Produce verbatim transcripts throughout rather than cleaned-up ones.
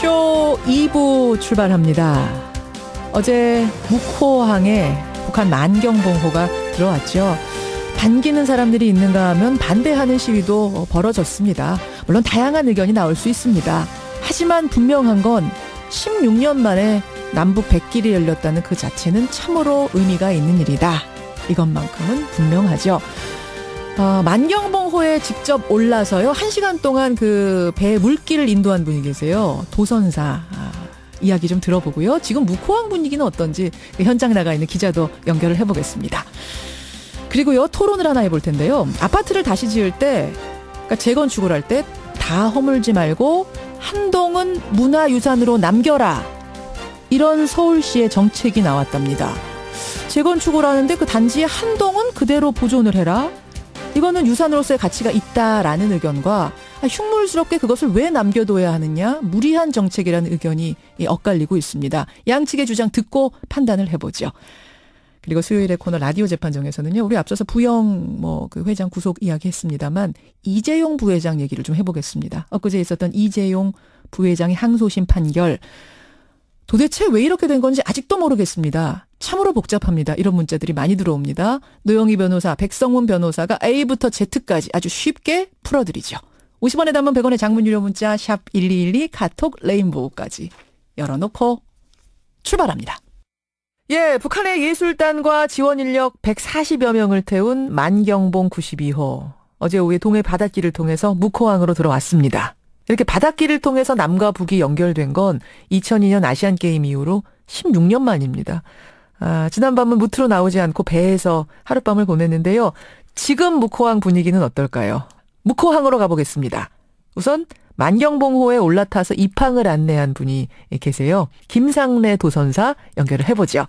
뉴스쇼 이 부 출발합니다. 어제 묵호항에 북한 만경봉호가 들어왔죠. 반기는 사람들이 있는가 하면 반대하는 시위도 벌어졌습니다. 물론 다양한 의견이 나올 수 있습니다. 하지만 분명한 건 십육 년 만에 남북 백길이 열렸다는 그 자체는 참으로 의미가 있는 일이다. 이것만큼은 분명하죠. 어, 만경봉호에 직접 올라서요. 한 시간 동안 그 배 물길을 인도한 분이 계세요. 도선사 아, 이야기 좀 들어보고요. 지금 묵호항 분위기는 어떤지 그 현장 나가 있는 기자도 연결을 해보겠습니다. 그리고요, 토론을 하나 해볼 텐데요. 아파트를 다시 지을 때, 그러니까 재건축을 할 때 다 허물지 말고 한동은 문화유산으로 남겨라. 이런 서울시의 정책이 나왔답니다. 재건축을 하는데 그 단지의 한동은 그대로 보존을 해라. 이거는 유산으로서의 가치가 있다라는 의견과 흉물스럽게 그것을 왜 남겨둬야 하느냐, 무리한 정책이라는 의견이 엇갈리고 있습니다. 양측의 주장 듣고 판단을 해보죠. 그리고 수요일의 코너 라디오 재판정에서는요, 우리 앞서서 부영 뭐 그 회장 구속 이야기했습니다만 이재용 부회장 얘기를 좀 해보겠습니다. 엊그제 있었던 이재용 부회장의 항소심 판결, 도대체 왜 이렇게 된 건지 아직도 모르겠습니다. 참으로 복잡합니다. 이런 문자들이 많이 들어옵니다. 노영희 변호사, 백성문 변호사가 A부터 Z까지 아주 쉽게 풀어드리죠. 오십 원에 담은 백 원의 장문 유료 문자 샵 일이일이, 카톡 레인보우까지 열어놓고 출발합니다. 예, 북한의 예술단과 지원 인력 백사십여 명을 태운 만경봉 구십이 호. 어제 오후에 동해 바닷길을 통해서 묵호항으로 들어왔습니다. 이렇게 바닷길을 통해서 남과 북이 연결된 건 이천이 년 아시안게임 이후로 십육 년 만입니다. 아, 지난밤은 무트로 나오지 않고 배에서 하룻밤을 보냈는데요. 지금 묵호항 분위기는 어떨까요? 묵호항으로 가보겠습니다. 우선 만경봉호에 올라타서 입항을 안내한 분이 계세요. 김상래 도선사 연결을 해보죠.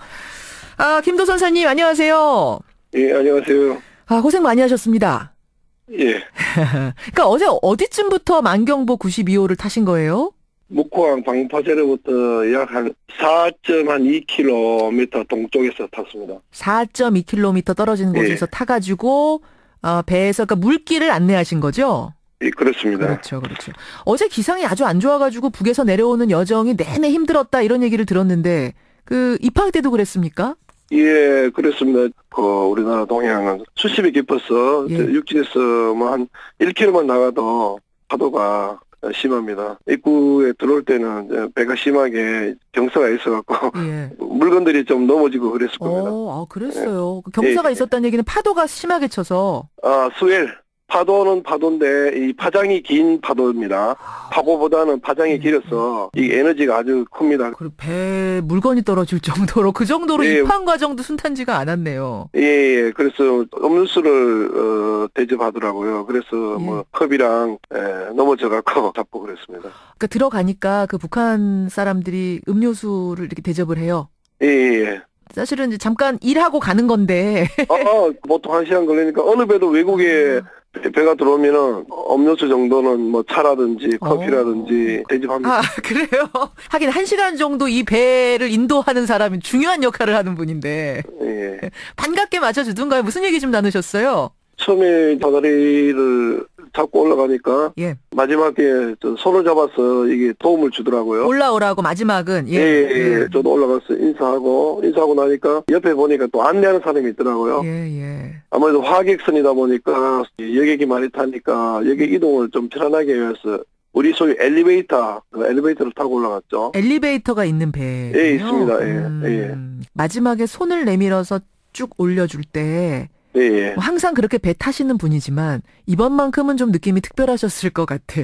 아, 김 도선사님 안녕하세요. 예, 안녕하세요. 아, 고생 많이 하셨습니다. 예. 그러니까 어제 어디쯤부터 만경보 구십이 호를 타신 거예요? 묵호항 방파제로부터 약 한 사 점 이 킬로미터 동쪽에서 탔습니다. 사 점 이 킬로미터 떨어진 곳에서 예. 타가지고 어, 배에서 그러니까 물길을 안내하신 거죠? 예, 그렇습니다. 그렇죠, 그렇죠. 어제 기상이 아주 안 좋아가지고 북에서 내려오는 여정이 내내 힘들었다 이런 얘기를 들었는데 그 입항 때도 그랬습니까? 예, 그렇습니다. 그 우리나라 동해안은 수심이 깊어서 예. 육지에서 뭐 한 일 킬로미터만 나가도 파도가 심합니다. 입구에 들어올 때는 배가 심하게 경사가 있어갖고 예. 물건들이 좀 넘어지고 그랬을 겁니다. 어, 아, 그랬어요. 그 경사가 예. 있었다는 얘기는 파도가 심하게 쳐서. 아, 스웰. 파도는 파도인데 이 파장이 긴 파도입니다. 파고보다는 파장이 음, 길어서 이 에너지가 아주 큽니다. 그 배 물건이 떨어질 정도로 그 정도로 예. 입항 과정도 순탄지가 않았네요. 예, 예. 그래서 음료수를 어, 대접하더라고요. 그래서 예. 뭐 컵이랑 예, 넘어져갖고 잡고 그랬습니다. 그러니까 들어가니까 그 북한 사람들이 음료수를 이렇게 대접을 해요. 예, 예. 사실은 이제 잠깐 일하고 가는 건데. 아, 아, 보통 한 시간 걸리니까 어느 배도 외국에 배- 배가 들어오면은 음료수 정도는 뭐 차라든지 커피라든지 대접합니다. 아, 그래요? 하긴 한 시간 정도 이 배를 인도하는 사람이 중요한 역할을 하는 분인데. 예. 반갑게 맞춰주던가요? 무슨 얘기 좀 나누셨어요? 처음에 사다리를 잡고 올라가니까 예. 마지막에 저 손을 잡아서 이게 도움을 주더라고요. 올라오라고 마지막은. 예, 예, 저도 올라가서 인사하고 인사하고 나니까 옆에 보니까 또 안내하는 사람이 있더라고요. 예, 예. 아무래도 화객선이다 보니까 여객이 많이 타니까 여객 이동을 좀 편안하게 위해서 우리 소위 엘리베이터, 그 엘리베이터를 타고 올라갔죠. 엘리베이터가 있는 배. 예, 있습니다. 예, 음, 마지막에 손을 내밀어서 쭉 올려줄 때 예, 예. 뭐 항상 그렇게 배 타시는 분이지만 이번만큼은 좀 느낌이 특별하셨을 것 같아요.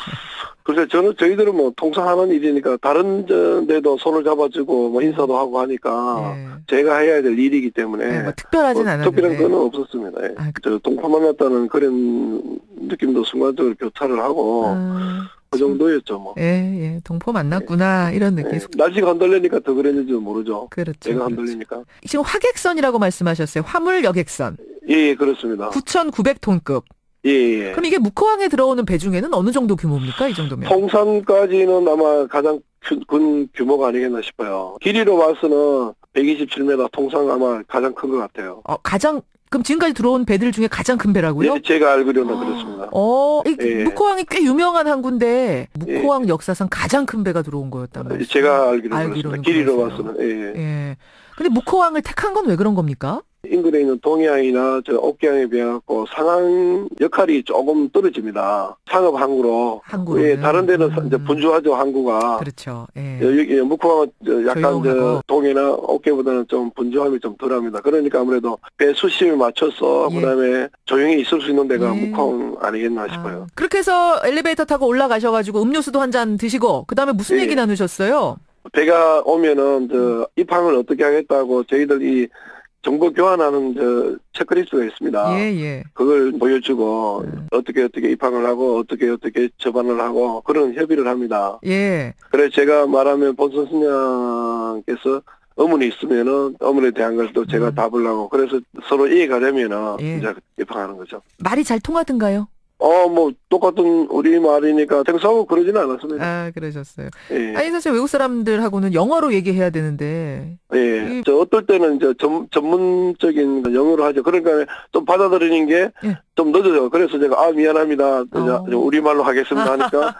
그래서 저는 저희들은 뭐 통상하는 일이니까 다른 데도 손을 잡아주고 뭐 인사도 하고 하니까 예. 제가 해야 될 일이기 때문에 네, 뭐 특별하진 뭐 않았는데. 특별한 건 없었습니다. 예. 아, 저 동파 만났다는 그런 느낌도 순간적으로 교차를 하고 아, 그 정도였죠 뭐. 예, 예, 동포 만났구나 이런 느낌. 예. 날씨가 흔들리니까 더 그랬는지 모르죠. 그렇죠. 제가 그렇죠. 흔들리니까. 지금 화객선이라고 말씀하셨어요. 화물 여객선. 예, 예, 그렇습니다. 구천구백 톤급. 예, 예. 그럼 이게 묵호항에 들어오는 배 중에는 어느 정도 규모입니까? 이 정도면? 통산까지는 아마 가장 큰 규모가 아니겠나 싶어요. 길이로 봐서는 백이십칠 미터 통상 아마 가장 큰 것 같아요. 어, 가장 그럼 지금까지 들어온 배들 중에 가장 큰 배라고요? 예, 제가 알기로는 그렇습니다. 어, 이 예. 묵호항이 꽤 유명한 항구인데 묵호항 예. 역사상 가장 큰 배가 들어온 거였단 말이죠. 제가 알기로는, 알기로는 그렇습니다. 길이로 봐서는. 예. 예. 근데 묵호항을 택한 건 왜 그런 겁니까? 인근에 있는 동해항이나 저 옥계항에 비해갖고 상항 역할이 조금 떨어집니다. 상업 항구로. 항구로. 예, 다른 데는 음. 이제 분주하죠, 항구가. 그렇죠. 예. 여기 묵호항은 약간 저 동해나 옥계보다는 좀 분주함이 좀 덜합니다. 그러니까 아무래도 배 수심에 맞춰서 예. 그다음에 조용히 있을 수 있는 데가 예. 묵호항 아니겠나 싶어요. 아. 그렇게 해서 엘리베이터 타고 올라가셔가지고 음료수도 한 잔 드시고 그다음에 무슨 예. 얘기 나누셨어요? 배가 오면은 저 입항을 어떻게 하겠다고 저희들이 정보 교환하는 저 체크리스트가 있습니다. 예, 예. 그걸 보여주고 음. 어떻게 어떻게 입항을 하고 어떻게 어떻게 접안을 하고 그런 협의를 합니다. 예. 그래서 제가 말하면 본선 선장께서 의문이 있으면은 의문에 대한 걸 또 제가 음. 답을 하고 그래서 서로 이해가 되면은 예. 이제 입항하는 거죠. 말이 잘 통하던가요? 어, 뭐, 똑같은 우리 말이니까 생소하고 그러지는 않았습니다. 아, 그러셨어요. 예. 아니, 사실 외국 사람들하고는 영어로 얘기해야 되는데. 예. 이... 저, 어떨 때는 이제 전, 전문적인 영어로 하죠. 그러니까 좀 받아들이는 게 좀 예. 늦어요. 그래서 제가, 아, 미안합니다. 어. 우리말로 하겠습니다 하니까,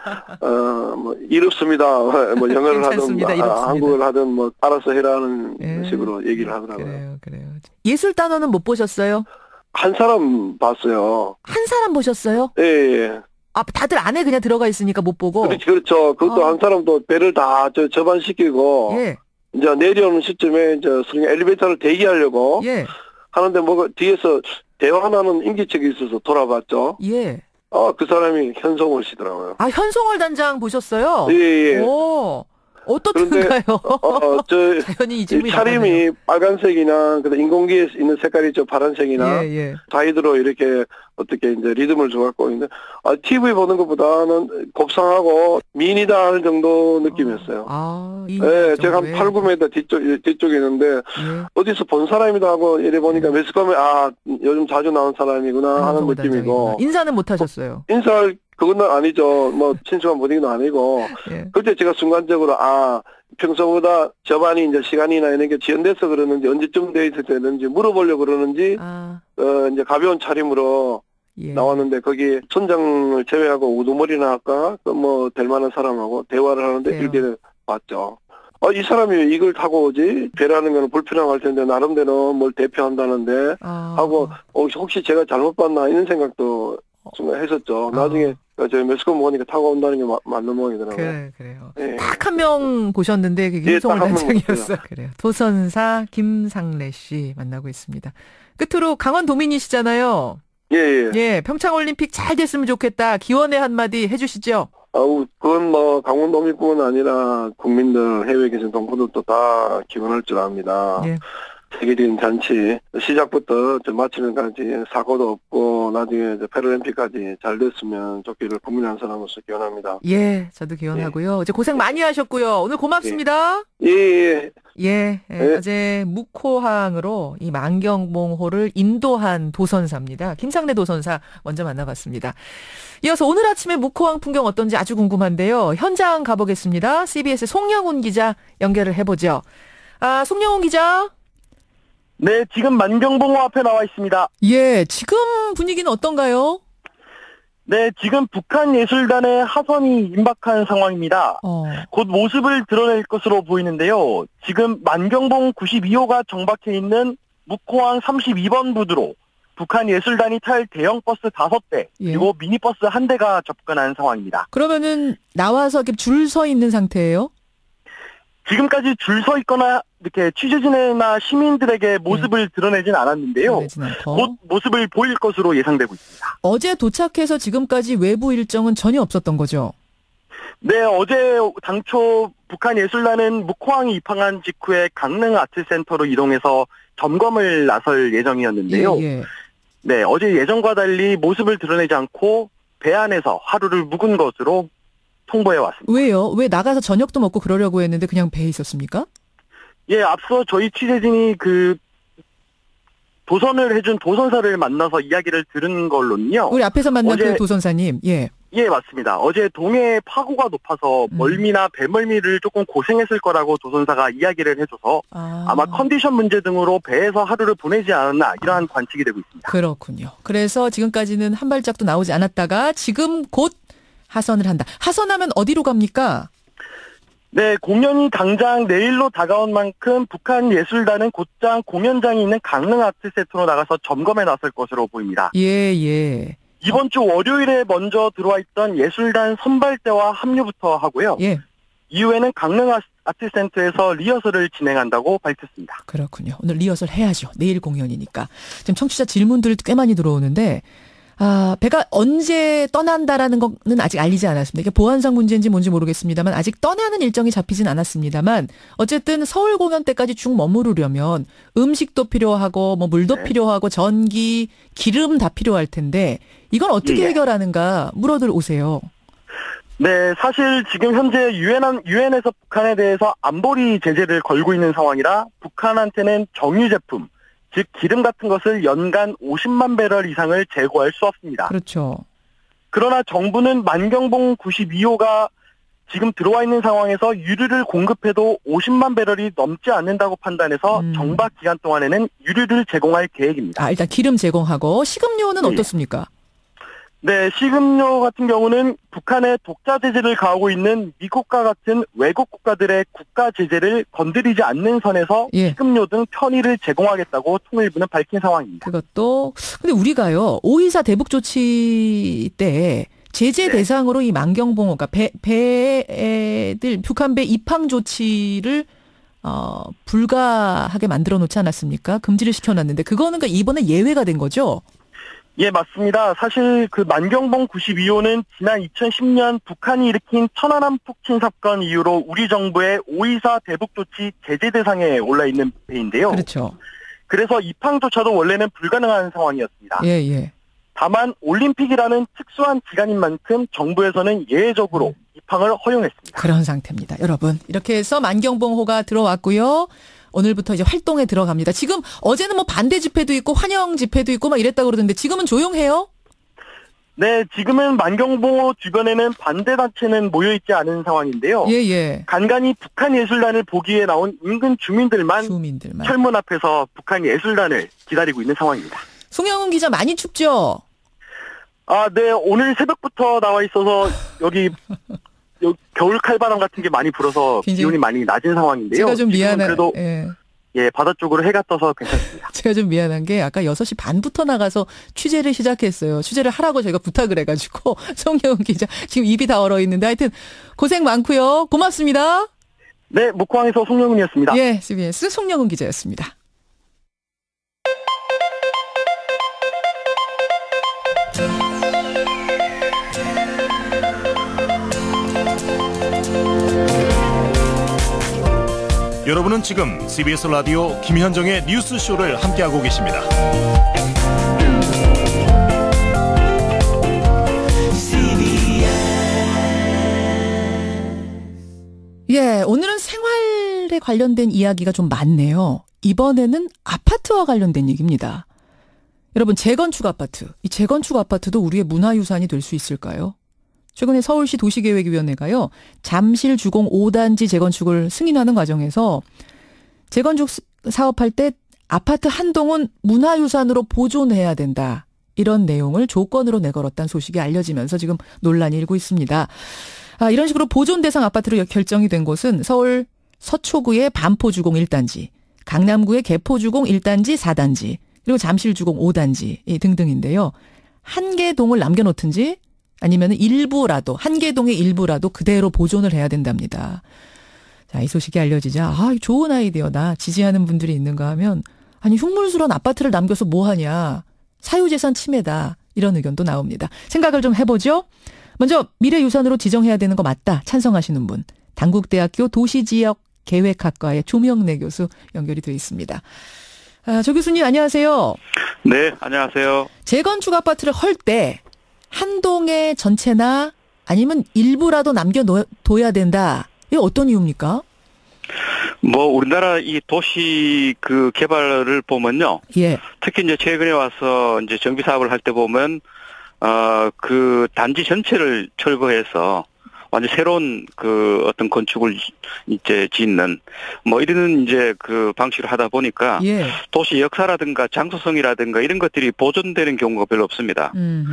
어, 뭐, 이롭습니다. 뭐, 영어를 하든, 아, 한국어를 하든, 뭐, 알아서 해라는 예. 식으로 얘기를 하더라고요. 그래요, 그래요. 예술 단어는 못 보셨어요? 한 사람 봤어요. 한 사람 보셨어요? 예, 예. 아, 다들 안에 그냥 들어가 있으니까 못 보고? 그렇지, 그렇죠. 그것도 아. 한 사람도 배를 다 저, 접안시키고. 예. 이제 내려오는 시점에 이제 엘리베이터를 대기하려고. 예. 하는데 뭐 뒤에서 대화하는 임기척이 있어서 돌아봤죠. 예. 아, 그 사람이 현송월 씨더라고요. 아, 현송월 단장 보셨어요? 예, 예. 오. 어떻던가요? 어, 저 자연히 이 질문이 차림이 나가네요. 빨간색이나 그 인공기에 있는 색깔이 저 파란색이나 예, 예. 사이드로 이렇게 어떻게 이제 리듬을 줘갖고 있는데 아, 티비 보는 것보다는 곱상하고 미인이다 하는 정도 느낌이었어요. 아, 이 네, 제가 한 팔, 구 미터 뒤쪽 뒤쪽에 있는데 예. 어디서 본 사람이다 하고 이래 보니까 예. 매스컴에 아 요즘 자주 나온 사람이구나 하는 느낌이고 단장이구나. 인사는 못 하셨어요? 인사를 그건 아니죠. 뭐 친숙한 분위기는 아니고. 예. 그때 제가 순간적으로 아 평소보다 저반이 이제 시간이나 이런 게 지연돼서 그러는지 언제쯤 돼 있을 때는지 물어보려고 그러는지 아. 어 이제 가벼운 차림으로 예. 나왔는데 거기 선장을 제외하고 우두머리나 할까 뭐 될 만한 사람하고 대화를 하는데 그래요. 이렇게 봤죠. 아, 이 사람이 이걸 타고 오지? 배라는 거는 불편할 텐데 나름대로 뭘 대표한다는데 아. 하고 어, 혹시 제가 잘못 봤나 이런 생각도 순간 했었죠. 아. 나중에 저희 매스컴 보니까 타고 온다는 게 마, 맞는 모양이더라고요. 그래, 그래요. 예. 딱 한 명 보셨는데 그게 김성월 예, 단장이었어요. 그래요. 도선사 김상래 씨 만나고 있습니다. 끝으로 강원도민이시잖아요. 예, 예. 예, 평창올림픽 잘 됐으면 좋겠다. 기원의 한마디 해주시죠. 아우, 그건 뭐 강원도민뿐 아니라 국민들, 해외에 계신 동포들도 다 기원할 줄 압니다. 예. 세계적인 잔치 시작부터 마치는까지 사고도 없고 나중에 패럴림픽까지 잘 됐으면 좋기를 국민 한 사람으로서 기원합니다. 예, 저도 기원하고요. 예. 어제 고생 많이 하셨고요. 오늘 고맙습니다. 예, 예. 예, 예. 예. 어제 묵호항으로 이 만경봉호를 인도한 도선사입니다. 김상래 도선사 먼저 만나봤습니다. 이어서 오늘 아침에 묵호항 풍경 어떤지 아주 궁금한데요. 현장 가보겠습니다. 씨비에스 송영훈 기자 연결을 해보죠. 아, 송영훈 기자. 네, 지금 만경봉호 앞에 나와 있습니다. 예, 지금 분위기는 어떤가요? 네, 지금 북한 예술단의 하선이 임박한 상황입니다. 어. 곧 모습을 드러낼 것으로 보이는데요. 지금 만경봉 구십이 호가 정박해 있는 묵호항 삼십이 번 부두로 북한 예술단이 탈 대형 버스 다섯 대, 예. 그리고 미니버스 한 대가 접근한 상황입니다. 그러면은 나와서 이렇게 줄 서 있는 상태예요? 지금까지 줄 서 있거나 이렇게 취재진이나 시민들에게 모습을 네. 드러내진 않았는데요. 곧 모습을 보일 것으로 예상되고 있습니다. 어제 도착해서 지금까지 외부 일정은 전혀 없었던 거죠? 네, 어제 당초 북한 예술단은 묵호항이 입항한 직후에 강릉 아트센터로 이동해서 점검을 나설 예정이었는데요. 예, 예. 네, 어제 예정과 달리 모습을 드러내지 않고 배 안에서 하루를 묵은 것으로 통보해 왔습니다. 왜요? 왜 나가서 저녁도 먹고 그러려고 했는데 그냥 배에 있었습니까? 예, 앞서 저희 취재진이 그 도선을 해준 도선사를 만나서 이야기를 들은 걸로는요. 우리 앞에서 만난 그 도선사님, 예. 예, 맞습니다. 어제 동해 파고가 높아서 음. 멀미나 배멀미를 조금 고생했을 거라고 조선사가 이야기를 해줘서 아. 아마 컨디션 문제 등으로 배에서 하루를 보내지 않았나 이러한 관측이 되고 있습니다. 그렇군요. 그래서 지금까지는 한 발짝도 나오지 않았다가 지금 곧 하선을 한다. 하선하면 어디로 갑니까? 네, 공연이 당장 내일로 다가온 만큼 북한 예술단은 곧장 공연장이 있는 강릉 아트센터로 나가서 점검에 나설 것으로 보입니다. 예, 예. 이번 주 월요일에 먼저 들어와 있던 예술단 선발대와 합류부터 하고요. 예. 이후에는 강릉 아트센터에서 리허설을 진행한다고 밝혔습니다. 그렇군요. 오늘 리허설 해야죠. 내일 공연이니까. 지금 청취자 질문들이 꽤 많이 들어오는데 아, 배가 언제 떠난다라는 거는 아직 알리지 않았습니다. 이게 보안상 문제인지 뭔지 모르겠습니다만 아직 떠나는 일정이 잡히진 않았습니다만 어쨌든 서울 공연 때까지 쭉 머무르려면 음식도 필요하고 뭐 물도 네. 필요하고 전기, 기름 다 필요할 텐데 이건 어떻게 네. 해결하는가 물어들 오세요. 네, 사실 지금 현재 유엔, 유엔에서 북한에 대해서 안보리 제재를 걸고 있는 상황이라 북한한테는 정유 제품, 즉 기름 같은 것을 연간 오십만 배럴 이상을 재고할 수 없습니다. 그렇죠. 그러나 정부는 만경봉 구십이 호가 지금 들어와 있는 상황에서 유류를 공급해도 오십만 배럴이 넘지 않는다고 판단해서 음. 정박 기간 동안에는 유류를 제공할 계획입니다. 아, 일단 기름 제공하고 식음료는 네. 어떻습니까? 네, 식음료 같은 경우는 북한의 독자 제재를 가하고 있는 미국과 같은 외국 국가들의 국가 제재를 건드리지 않는 선에서 예. 식음료 등 편의를 제공하겠다고 통일부는 밝힌 상황입니다. 그것도 근데 우리가요 오이사 대북 조치 때 제재 네. 대상으로 이 만경봉호가 배 배들 북한 배 입항 조치를 어, 불가하게 만들어 놓지 않았습니까? 금지를 시켜놨는데 그거는 그러니까 이번에 예외가 된 거죠? 예, 맞습니다. 사실 그 만경봉 구십이 호는 지난 이천십 년 북한이 일으킨 천안함 폭침 사건 이후로 우리 정부의 오이사 대북 조치 제재 대상에 올라 있는 배인데요. 그렇죠. 그래서 입항조차도 원래는 불가능한 상황이었습니다. 예, 예. 다만 올림픽이라는 특수한 기간인 만큼 정부에서는 예외적으로 입항을 허용했습니다. 그런 상태입니다. 여러분, 이렇게 해서 만경봉호가 들어왔고요. 오늘부터 이제 활동에 들어갑니다. 지금 어제는 뭐 반대 집회도 있고 환영 집회도 있고 막 이랬다고 그러던데 지금은 조용해요? 네, 지금은 만경봉호 주변에는 반대 단체는 모여있지 않은 상황인데요. 예, 예. 간간히 북한 예술단을 보기에 나온 인근 주민들만, 주민들만 철문 앞에서 북한 예술단을 기다리고 있는 상황입니다. 송영훈 기자 많이 춥죠? 아, 네. 오늘 새벽부터 나와 있어서 여기 겨울 칼바람 같은 게 많이 불어서 기온이 많이 낮은 상황인데요. 제가 좀 미안한 그래도 예. 예, 바다 쪽으로 해가 떠서 괜찮습니다. 제가 좀 미안한 게 아까 여섯 시 반부터 나가서 취재를 시작했어요. 취재를 하라고 저희가 부탁을 해가지고 송영훈 기자 지금 입이 다 얼어 있는데 하여튼 고생 많고요. 고맙습니다. 네, 목포항에서 송영훈이었습니다. 예, 씨비에스 송영훈 기자였습니다. 여러분은 지금 씨비에스 라디오 김현정의 뉴스쇼를 함께하고 계십니다. 예, 오늘은 생활에 관련된 이야기가 좀 많네요. 이번에는 아파트와 관련된 얘기입니다. 여러분, 재건축 아파트. 이 재건축 아파트도 우리의 문화유산이 될 수 있을까요? 최근에 서울시 도시계획위원회가요, 잠실 주공 오 단지 재건축을 승인하는 과정에서 재건축 사업할 때 아파트 한 동은 문화유산으로 보존해야 된다. 이런 내용을 조건으로 내걸었다는 소식이 알려지면서 지금 논란이 일고 있습니다. 아, 이런 식으로 보존 대상 아파트로 결정이 된 곳은 서울 서초구의 반포주공 일 단지, 강남구의 개포주공 일 단지 사 단지, 그리고 잠실 주공 오 단지 등등인데요. 한 개 동을 남겨놓든지 아니면 일부라도, 한 개 동의 일부라도 그대로 보존을 해야 된답니다. 자, 이 소식이 알려지자, 아, 좋은 아이디어다. 지지하는 분들이 있는가 하면, 아니, 흉물스러운 아파트를 남겨서 뭐 하냐. 사유재산 침해다. 이런 의견도 나옵니다. 생각을 좀 해보죠. 먼저, 미래유산으로 지정해야 되는 거 맞다. 찬성하시는 분. 단국대학교 도시지역계획학과의 조명래 교수 연결이 되어 있습니다. 아, 조 교수님, 안녕하세요. 네, 안녕하세요. 재건축 아파트를 헐 때, 한 동의 전체나 아니면 일부라도 남겨둬야 된다. 이게 어떤 이유입니까? 뭐 우리나라 이 도시 그 개발을 보면요. 예. 특히 이제 최근에 와서 이제 정비 사업을 할 때 보면 어, 그 단지 전체를 철거해서 완전 새로운 그 어떤 건축을 이제 짓는 뭐 이런 이제 그 방식으로 하다 보니까 예. 도시 역사라든가 장소성이라든가 이런 것들이 보존되는 경우가 별로 없습니다.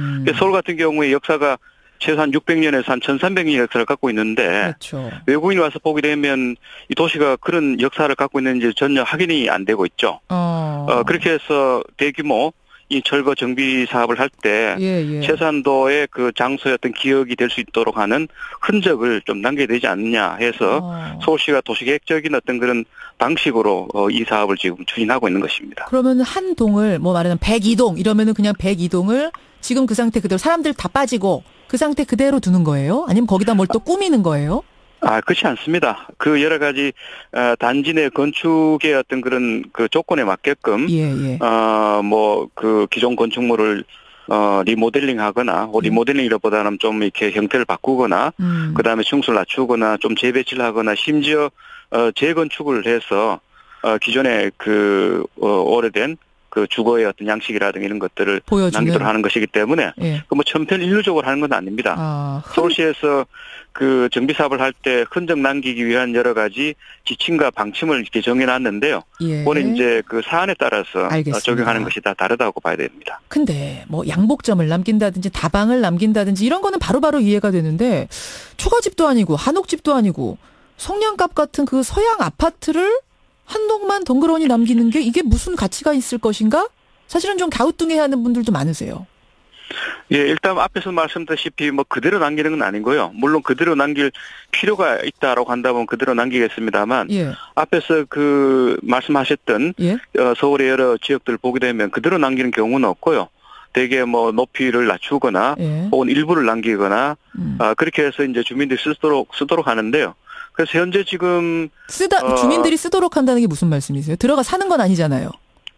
서울 같은 경우에 역사가 최소한 육백 년에서 한 천삼백 년 역사를 갖고 있는데 그렇죠. 외국인이 와서 보게 되면 이 도시가 그런 역사를 갖고 있는지 전혀 확인이 안 되고 있죠. 어. 어, 그렇게 해서 대규모 이 철거 정비 사업을 할 때 예, 예. 최소한도의 그 장소의 어떤 기억이 될 수 있도록 하는 흔적을 좀 남겨야 되지 않느냐 해서 어. 서울시가 도시계획적인 어떤 그런 방식으로 어, 이 사업을 지금 추진하고 있는 것입니다. 그러면 한 동을 뭐 말하자면 백이 동 이러면은 그냥 백이 동을 지금 그 상태 그대로 사람들 다 빠지고 그 상태 그대로 두는 거예요? 아니면 거기다 뭘 또 꾸미는 거예요? 아, 그렇지 않습니다. 그 여러 가지 어, 단지 내 건축의 어떤 그런 그 조건에 맞게끔 예, 예. 어, 뭐 그 기존 건축물을 어, 리모델링하거나 뭐 리모델링이라보다는 좀 이렇게 형태를 바꾸거나 음. 그다음에 층수를 낮추거나 좀 재배치를 하거나 심지어 어, 재건축을 해서 어, 기존에 그 어, 오래된 그 주거의 어떤 양식이라든가 이런 것들을 보여주는. 남기도록 하는 것이기 때문에 예. 그 뭐 천편일률적으로 하는 건 아닙니다. 아, 흔... 서울시에서 그 정비 사업을 할 때 흔적 남기기 위한 여러 가지 지침과 방침을 이렇게 정해놨는데요. 예. 그거는 이제 그 사안에 따라서 알겠습니다. 적용하는 것이 다 다르다고 봐야 됩니다. 근데 뭐 양복점을 남긴다든지 다방을 남긴다든지 이런 거는 바로바로 이해가 되는데 초가집도 아니고 한옥집도 아니고 성냥갑 같은 그 서양 아파트를 한 동만 덩그러니 남기는 게 이게 무슨 가치가 있을 것인가? 사실은 좀 갸우뚱해하는 분들도 많으세요. 예, 일단 앞에서 말씀드렸다시피 뭐 그대로 남기는 건 아니고요. 물론 그대로 남길 필요가 있다라고 한다면 그대로 남기겠습니다만 예. 앞에서 그 말씀하셨던 예? 어, 서울의 여러 지역들을 보게 되면 그대로 남기는 경우는 없고요. 대개 뭐 높이를 낮추거나 예. 혹은 일부를 남기거나 음. 아, 그렇게 해서 이제 주민들이 쓰도록 쓰도록 하는데요. 그래서 현재 지금 쓰다 어, 주민들이 쓰도록 한다는 게 무슨 말씀이세요? 들어가 사는 건 아니잖아요.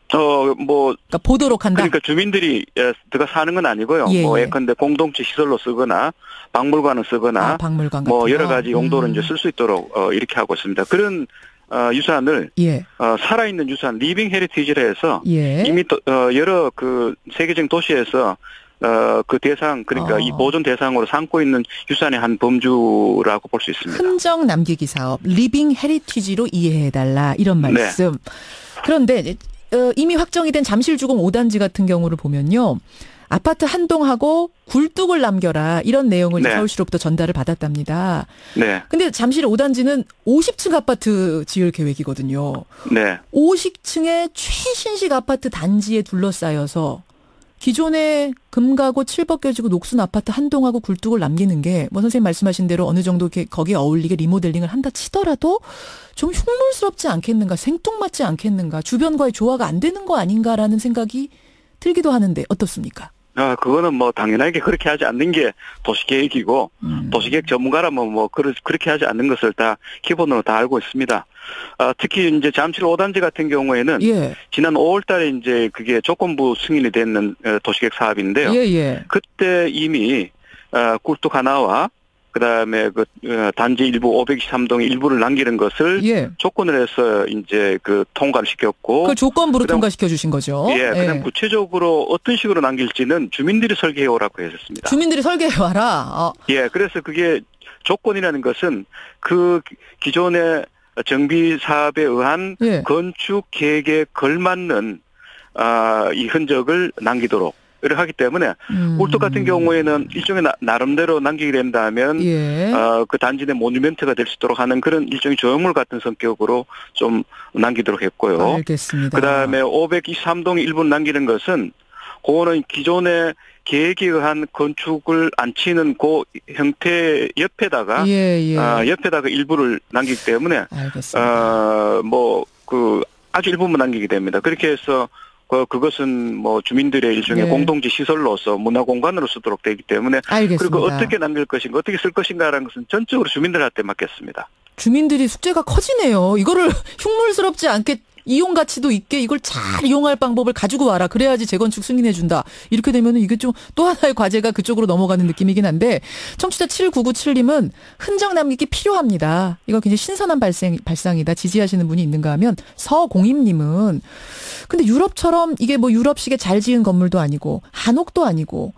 어, 뭐 그러니까 보도록 한다. 그러니까 주민들이 들어가 사는 건 아니고요. 예, 뭐 예컨대 공동체 시설로 쓰거나 박물관을 쓰거나 아, 박물관 뭐 여러 가지 용도로 음. 이제 쓸 수 있도록 어, 이렇게 하고 있습니다. 그런 어, 유산을 예. 어, 살아있는 유산 리빙 헤리티지라 해서 예. 이미 또 어, 여러 그 세계적인 도시에서 어, 그 대상, 그러니까 어. 이 보존 대상으로 삼고 있는 유산의 한 범주라고 볼 수 있습니다. 흔적 남기기 사업, 리빙 헤리티지로 이해해달라, 이런 말씀. 네. 그런데, 어, 이미 확정이 된 잠실주공 오 단지 같은 경우를 보면요. 아파트 한 동하고 굴뚝을 남겨라, 이런 내용을 네. 서울시로부터 전달을 받았답니다. 네. 근데 잠실 오 단지는 오십 층 아파트 지을 계획이거든요. 네. 오십 층의 최신식 아파트 단지에 둘러싸여서 기존에 금가고 칠 벗겨지고 녹슨 아파트 한 동하고 굴뚝을 남기는 게 뭐 선생님 말씀하신 대로 어느 정도 이렇게 거기에 어울리게 리모델링을 한다 치더라도 좀 흉물스럽지 않겠는가, 생뚱맞지 않겠는가, 주변과의 조화가 안 되는 거 아닌가라는 생각이 들기도 하는데 어떻습니까? 아, 그거는 뭐 당연하게 그렇게 하지 않는 게 도시계획이고 음. 도시계획 전문가라면 뭐 그렇게 하지 않는 것을 다 기본으로 다 알고 있습니다. 아, 특히 이제 잠실 오 단지 같은 경우에는 예. 지난 오월 달에 이제 그게 조건부 승인이 됐는 도시계획 사업인데요. 예, 예. 그때 이미 어, 굴뚝 하나와 그다음에 그 단지 일부 오백이십삼 동의 일부를 남기는 것을 예. 조건을 해서 이제 그 통과를 시켰고 그 조건부로 통과시켜 주신 거죠. 예, 그다음 예. 구체적으로 어떤 식으로 남길지는 주민들이 설계해 오라고 했었습니다. 주민들이 설계해 와라. 어. 예, 그래서 그게 조건이라는 것은 그 기존의 정비 사업에 의한 예. 건축 계획에 걸맞는 아, 이 흔적을 남기도록. 를 하기 때문에 음. 굴뚝 같은 경우에는 일종의 나, 나름대로 남기게 된다면 예. 어, 그 단지 내 모뉴멘트가 될 수 있도록 하는 그런 일종의 조형물 같은 성격으로 좀 남기도록 했고요. 알겠습니다. 그다음에 오백이십삼 동의 일부 남기는 것은 그거는 기존의 계획에 의한 건축을 안 치는 그 형태 옆에다가 예, 예. 어, 옆에다가 일부를 남기기 때문에 알겠습니다. 어, 뭐 그 아주 일부만 남기게 됩니다. 그렇게 해서 그, 그것은 뭐 주민들의 일종의 네. 공동체 시설로서 문화공간으로 쓰도록 되기 때문에 알겠습니다. 그리고 어떻게 남길 것인가 어떻게 쓸 것인가라는 것은 전적으로 주민들한테 맡겼습니다. 주민들이 숙제가 커지네요. 이거를 흉물스럽지 않게 이용 가치도 있게 이걸 잘 이용할 방법을 가지고 와라. 그래야지 재건축 승인해 준다. 이렇게 되면 이게 좀 또 하나의 과제가 그쪽으로 넘어가는 느낌이긴 한데 청취자 칠구구칠님은 흔적 남기기 필요합니다. 이거 굉장히 신선한 발생, 발상이다. 지지하시는 분이 있는가 하면 서공임님은 근데 유럽처럼 이게 뭐 유럽식의 잘 지은 건물도 아니고 한옥도 아니고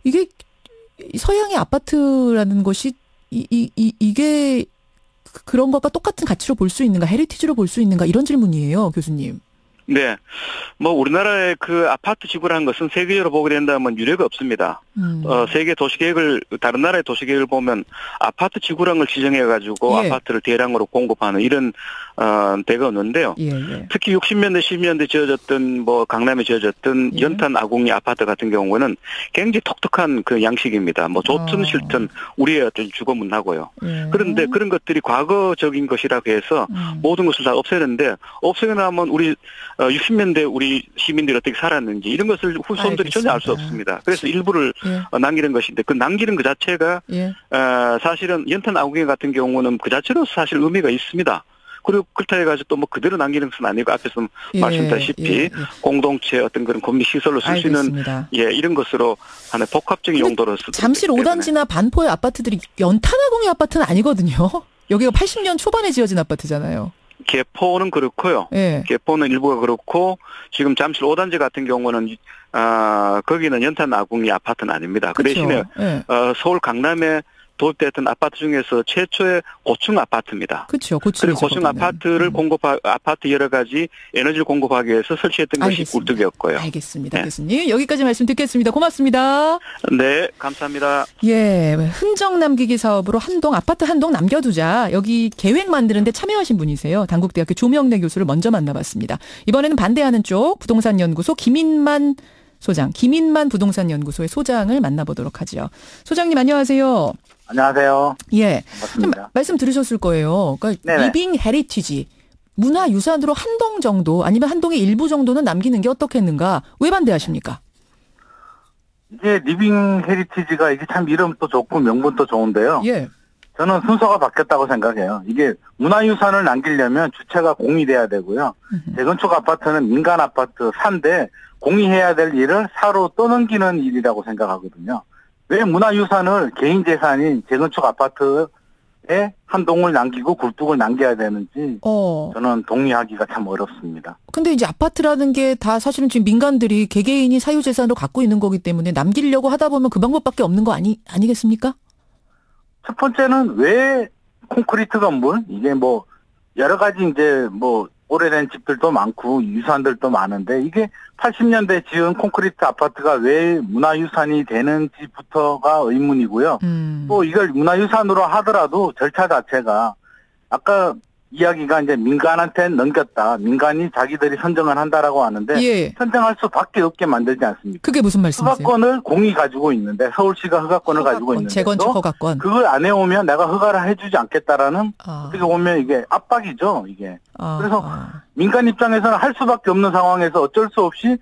이게 서양의 아파트라는 것이 이, 이, 이, 이게 그런 것과 똑같은 가치로 볼 수 있는가, 헤리티지로 볼 수 있는가 이런 질문이에요, 교수님. 네. 뭐, 우리나라의 그 아파트 지구라는 것은 세계적으로 보게 된다면 유례가 없습니다. 음. 어, 세계 도시계획을, 다른 나라의 도시계획을 보면 아파트 지구라는 걸 지정해가지고 예. 아파트를 대량으로 공급하는 이런, 어, 데가 없는데요. 예, 예. 특히 육십 년대, 칠십 년대 지어졌던 뭐, 강남에 지어졌던 예. 연탄 아궁이 아파트 같은 경우는 굉장히 독특한 그 양식입니다. 뭐, 좋든 어. 싫든 우리의 어떤 주거 문화고요. 예. 그런데 그런 것들이 과거적인 것이라고 해서 음. 모든 것을 다 없애는데, 없애고 나면 우리, 어, 육십 년대 우리 시민들이 어떻게 살았는지 이런 것을 후손들이 알겠습니다. 전혀 알 수 없습니다. 그래서 일부를 예. 어, 남기는 것인데 그 남기는 그 자체가 예. 어, 사실은 연탄 아궁이 같은 경우는 그 자체로 사실 의미가 있습니다. 그리고 그렇다 해가지고 또 뭐 그대로 남기는 것은 아니고 앞에서 예. 말씀드렸다시피 예. 예. 공동체 어떤 그런 공립 시설로 쓸 수 있는 예 이런 것으로 하는 복합적인 용도로 쓰. 잠실 오 단지나 반포의 아파트들이 연탄 아궁이 아파트는 아니거든요. 여기가 팔십 년 초반에 지어진 아파트잖아요. 개포는 그렇고요. 예. 개포는 일부가 그렇고 지금 잠실 오 단지 같은 경우는 아 거기는 연탄 아궁이 아파트는 아닙니다. 그 대신에 예. 어, 서울 강남에 도입됐던 아파트 중에서 최초의 고층 아파트입니다. 그렇죠. 그리고 고층 아파트를 음. 공급하 아파트 여러 가지 에너지를 공급하기 위해서 설치했던 것이 굴뚝이었고요. 알겠습니다, 네. 교수님. 여기까지 말씀 듣겠습니다. 고맙습니다. 네, 감사합니다. 예, 흔적 남기기 사업으로 한동 아파트 한 동 남겨두자. 여기 계획 만드는데 참여하신 분이세요. 단국대학교 조명래 교수를 먼저 만나봤습니다. 이번에는 반대하는 쪽 부동산연구소 김인만 소장, 김인만 부동산연구소의 소장을 만나보도록 하죠. 소장님 안녕하세요. 안녕하세요. 예, 반갑습니다. 말씀 들으셨을 거예요. 그러니까 네네. 리빙 헤리티지, 문화유산으로 한 동 정도 아니면 한 동의 일부 정도는 남기는 게 어떻겠는가? 왜 반대하십니까? 이게 리빙 헤리티지가 이게 참 이름도 좋고 명분도 좋은데요. 예. 저는 순서가 바뀌었다고 생각해요. 이게 문화유산을 남기려면 주체가 공이돼야 되고요. 음흠. 재건축 아파트는 민간 아파트 사인데 공이해야 될 일을 사로 떠넘기는 일이라고 생각하거든요. 왜 문화유산을 개인 재산인 재건축 아파트에 한 동을 남기고 굴뚝을 남겨야 되는지 어. 저는 동의하기가 참 어렵습니다. 근데 이제 아파트라는 게 다 사실은 지금 민간들이 개개인이 사유재산으로 갖고 있는 거기 때문에 남기려고 하다 보면 그 방법밖에 없는 거 아니, 아니겠습니까? 첫 번째는 왜 콘크리트 건물, 이게 뭐 여러 가지 이제 뭐 오래된 집들도 많고 유산들도 많은데 이게 팔십 년대 지은 콘크리트 아파트가 왜 문화유산이 되는지부터가 의문이고요. 음. 또 이걸 문화유산으로 하더라도 절차 자체가 아까 이야기가 이제 민간한테 넘겼다. 민간이 자기들이 선정을 한다라고 하는데 예. 선정할 수밖에 없게 만들지 않습니까? 그게 무슨 말씀이세요? 허가권을 공이 가지고 있는데 서울시가 허가권을 허가권, 가지고 있는데 재건축 허가권. 그걸 안 해오면 내가 허가를 해주지 않겠다라는 아. 어떻게 보면 이게 압박이죠. 이게. 아. 그래서 아. 민간 입장에서는 할 수밖에 없는 상황에서 어쩔 수 없이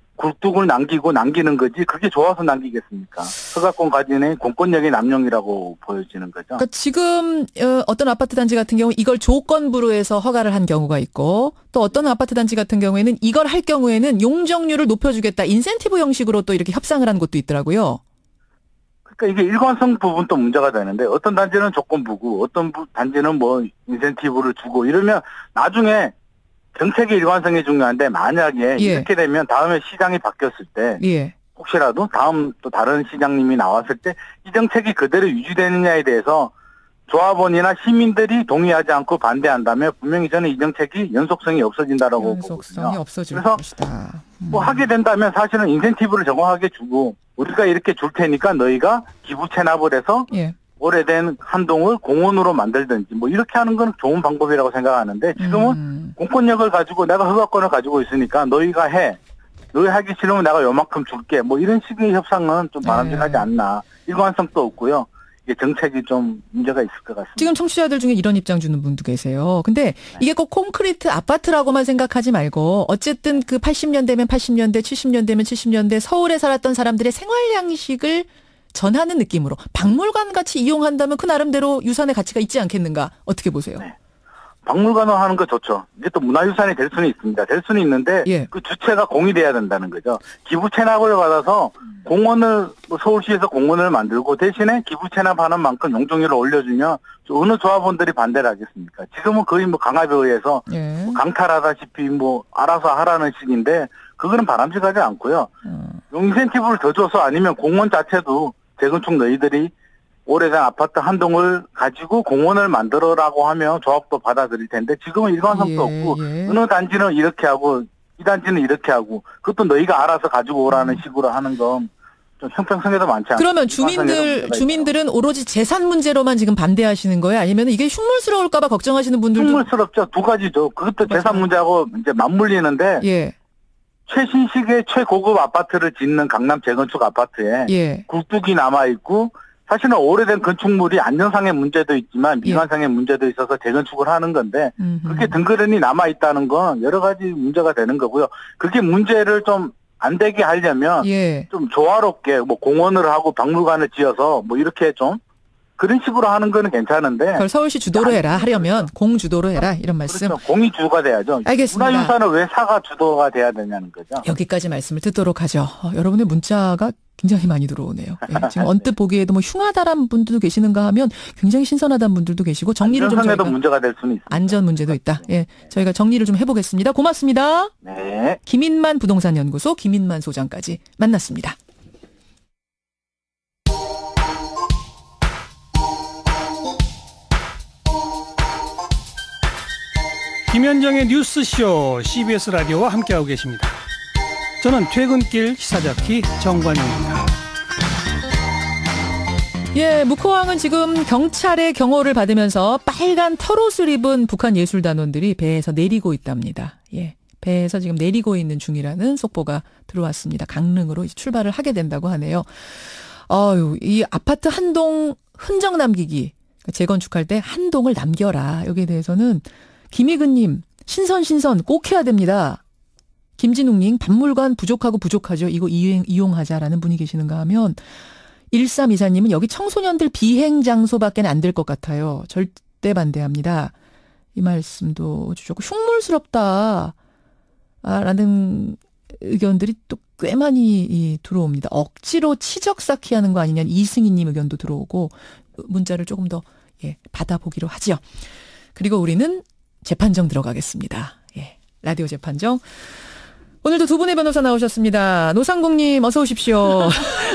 굴뚝을 남기고 남기는 거지 그게 좋아서 남기겠습니까? 허가권 가진의 공권력의 남용이라고 보여지는 거죠. 그러니까 지금 어떤 아파트 단지 같은 경우 이걸 조건부로 해서 허가를 한 경우가 있고 또 어떤 아파트 단지 같은 경우에는 이걸 할 경우에는 용적률을 높여주겠다. 인센티브 형식으로 또 이렇게 협상을 한 것도 있더라고요. 그러니까 이게 일관성 부분도 문제가 되는데 어떤 단지는 조건부고 어떤 단지는 뭐 인센티브를 주고 이러면 나중에 정책의 일관성이 중요한데 만약에 예. 이렇게 되면 다음에 시장이 바뀌었을 때 예. 혹시라도 다음 또 다른 시장님이 나왔을 때 이 정책이 그대로 유지되느냐에 대해서 조합원이나 시민들이 동의하지 않고 반대한다면 분명히 저는 이 정책이 연속성이 없어진다라고 연속성이 보거든요. 없어질 그래서 것이다. 음. 뭐 하게 된다면 사실은 인센티브를 정확하게 주고 우리가 이렇게 줄 테니까 너희가 기부 체납을 해서 예. 오래된 한 동을 공원으로 만들든지 뭐 이렇게 하는 건 좋은 방법이라고 생각하는데 지금은 음. 공권력을 가지고 내가 허가권을 가지고 있으니까 너희가 해. 너희 하기 싫으면 내가 요만큼 줄게. 뭐 이런 식의 협상은 좀 바람직하지 않나. 일관성도 없고요. 이게 정책이 좀 문제가 있을 것 같습니다. 지금 청취자들 중에 이런 입장 주는 분도 계세요. 근데 네. 이게 꼭 콘크리트 아파트라고만 생각하지 말고 어쨌든 그 팔십 년대면 팔십 년대, 칠십 년대면 칠십 년대 서울에 살았던 사람들의 생활 양식을 전하는 느낌으로 박물관 같이 이용한다면 그 나름대로 유산의 가치가 있지 않겠는가? 어떻게 보세요? 네. 박물관으로 하는 거 좋죠. 이게 또 문화유산이 될 수는 있습니다. 될 수는 있는데 예. 그 주체가 공이 돼야 된다는 거죠. 기부 체납을 받아서 공원을 서울시에서 공원을 만들고 대신에 기부 체납하는 만큼 용적률을 올려주면 어느 조합원들이 반대를 하겠습니까? 지금은 거의 뭐 강압에 의해서 예. 뭐 강탈하다시피 뭐 알아서 하라는 식인데 그거는 바람직하지 않고요. 음. 인센티브를 더 줘서 아니면 공원 자체도 재건축 너희들이 오래된 아파트 한 동을 가지고 공원을 만들어라고 하면 조합도 받아들일 텐데 지금은 일관성도 예, 없고 예. 어느 단지는 이렇게 하고 이 단지는 이렇게 하고 그것도 너희가 알아서 가지고 오라는 식으로 하는 건 좀 형평성에도 많지 않아요. 그러면 주민들 주민들은 오로지 재산 문제로만 지금 반대하시는 거예요? 아니면 이게 흉물스러울까봐 걱정하시는 분들도 흉물스럽죠. 두 가지죠. 그것도 맞아요. 재산 문제하고 이제 맞물리는데 예. 최신식의 최고급 아파트를 짓는 강남 재건축 아파트에 예. 굴뚝이 남아 있고 사실은 오래된 건축물이 안전상의 문제도 있지만 미관상의 예. 문제도 있어서 재건축을 하는 건데 음흠. 그게 덩그러니 남아 있다는 건 여러 가지 문제가 되는 거고요. 그게 문제를 좀 안 되게 하려면 예. 좀 조화롭게 뭐 공원을 하고 박물관을 지어서 뭐 이렇게 좀 그런 식으로 하는 거는 괜찮은데. 그걸 서울시 주도로 해라 하려면 공 주도로 해라 이런 말씀. 그렇죠. 공이 주가 돼야죠. 알겠습니다. 문화유산은 왜 사가 주도가 돼야 되냐는 거죠. 여기까지 말씀을 듣도록 하죠. 어, 여러분의 문자가 굉장히 많이 들어오네요. 예, 지금 언뜻 보기에도 뭐 흉하다란 분들도 계시는가 하면 굉장히 신선하다는 분들도 계시고 정리를 좀 저희가 문제가 될 수는 있습니다. 안전 문제도 있다. 예, 저희가 정리를 좀 해보겠습니다. 고맙습니다. 네. 김인만 부동산 연구소 김인만 소장까지 만났습니다. 김현정의 뉴스쇼 씨비에스 라디오와 함께하고 계십니다. 저는 퇴근길 시사자키 정관용입니다. 예, 묵호항은 지금 경찰의 경호를 받으면서 빨간 털옷을 입은 북한 예술단원들이 배에서 내리고 있답니다. 예, 배에서 지금 내리고 있는 중이라는 속보가 들어왔습니다. 강릉으로 출발을 하게 된다고 하네요. 어유, 이 아파트 한 동 흔적 남기기, 재건축할 때 한 동을 남겨라. 여기에 대해서는 김희근님, 신선 신선 꼭 해야 됩니다. 김진웅님, 박물관 부족하고 부족하죠. 이거 이용, 이용하자라는 분이 계시는가 하면 일삼이사님은 여기 청소년들 비행 장소밖에 안 될 것 같아요. 절대 반대합니다. 이 말씀도 주셨고 흉물스럽다 라는 의견들이 또 꽤 많이 이, 들어옵니다. 억지로 치적 쌓기하는 거 아니냐는 이승희님 의견도 들어오고 문자를 조금 더 예, 받아보기로 하죠. 그리고 우리는 재판정 들어가겠습니다. 예, 라디오 재판정. 오늘도 두 분의 변호사 나오셨습니다. 노상국님 어서 오십시오.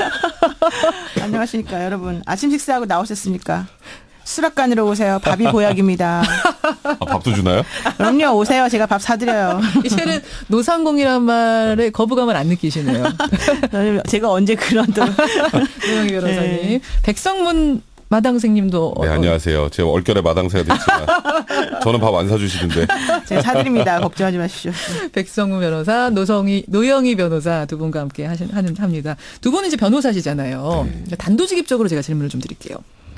안녕하십니까 여러분. 아침 식사하고 나오셨습니까? 수락관으로 오세요. 밥이 보약입니다. 아, 밥도 주나요? 그럼요. 오세요. 제가 밥 사드려요. 이제는 노상공이란 말에 거부감을 안 느끼시네요. 제가 언제 그런 또. 노영희 변호사님. 네. 백성문 마당생님도. 네, 안녕하세요. 제가 얼결에 마당새가 됐지만 저는 밥 안 사주시던데. 제가 사드립니다. 걱정하지 마십시오. 백성문 변호사, 노성희, 노영희 변호사 두 분과 함께 하신, 하는, 합니다. 두 분은 이제 변호사시잖아요. 네. 단도직입적으로 제가 질문을 좀 드릴게요.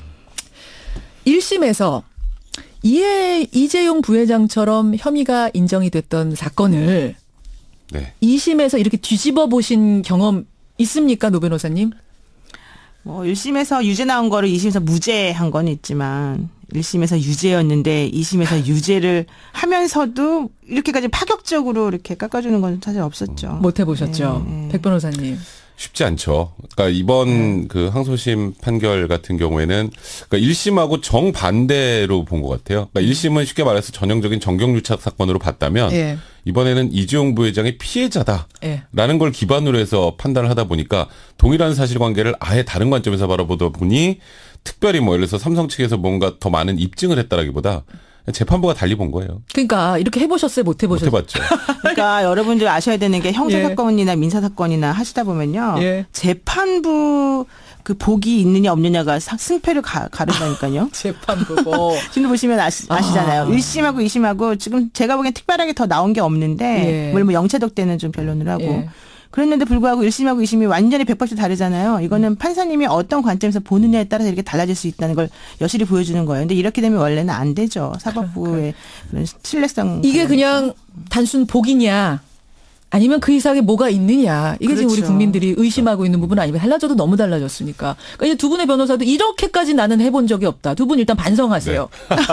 일 심에서 이해, 이재용 부회장처럼 혐의가 인정이 됐던 사건을 네. 이 심에서 이렇게 뒤집어 보신 경험 있습니까, 노 변호사님? 뭐 일 심에서 유죄 나온 거를 이 심에서 무죄한 건 있지만 일 심에서 유죄였는데 이 심에서 유죄를 하면서도 이렇게까지 파격적으로 이렇게 깎아주는 건 사실 없었죠. 못 해보셨죠. 네, 네. 백 변호사님. 쉽지 않죠. 그러니까 이번 네. 그 항소심 판결 같은 경우에는 그러니까 일 심하고 정반대로 본 것 같아요. 그러니까 일 심은 쉽게 말해서 전형적인 정경유착 사건으로 봤다면 네. 이번에는 이재용 부회장이 피해자다라는 네. 걸 기반으로 해서 판단을 하다 보니까 동일한 사실관계를 아예 다른 관점에서 바라보다 보니 특별히 뭐 예를 들어서 삼성 측에서 뭔가 더 많은 입증을 했다라기보다 재판부가 달리 본 거예요. 그러니까 이렇게 해보셨어요? 못 해보셨어요? 못 해봤죠. 그러니까 여러분들 아셔야 되는 게 형사사건이나 예. 민사사건이나 하시다 보면요. 예. 재판부 그 복이 있느냐 없느냐가 승패를 가, 가른다니까요. 재판부고. 지금 보시면 아시, 아시잖아요. 아. 일 심하고 이 심하고 지금 제가 보기엔 특별하게 더 나온 게 없는데 예. 물론 뭐 영채덕 때는 좀 변론을 하고. 예. 그랬는데 불구하고 일 심하고 이 심이 완전히 백 퍼센트 다르잖아요. 이거는 판사님이 어떤 관점에서 보느냐에 따라서 이렇게 달라질 수 있다는 걸 여실히 보여주는 거예요. 근데 이렇게 되면 원래는 안 되죠. 사법부의 그런 신뢰성. 이게 그냥 단순 복이냐 아니면 그 이상의 뭐가 있느냐. 이게 그렇죠. 지금 우리 국민들이 의심하고 있는 부분 아니면 달라져도 너무 달라졌으니까. 그러니까 이제 두 분의 변호사도 이렇게까지 나는 해본 적이 없다. 두 분 일단 반성하세요.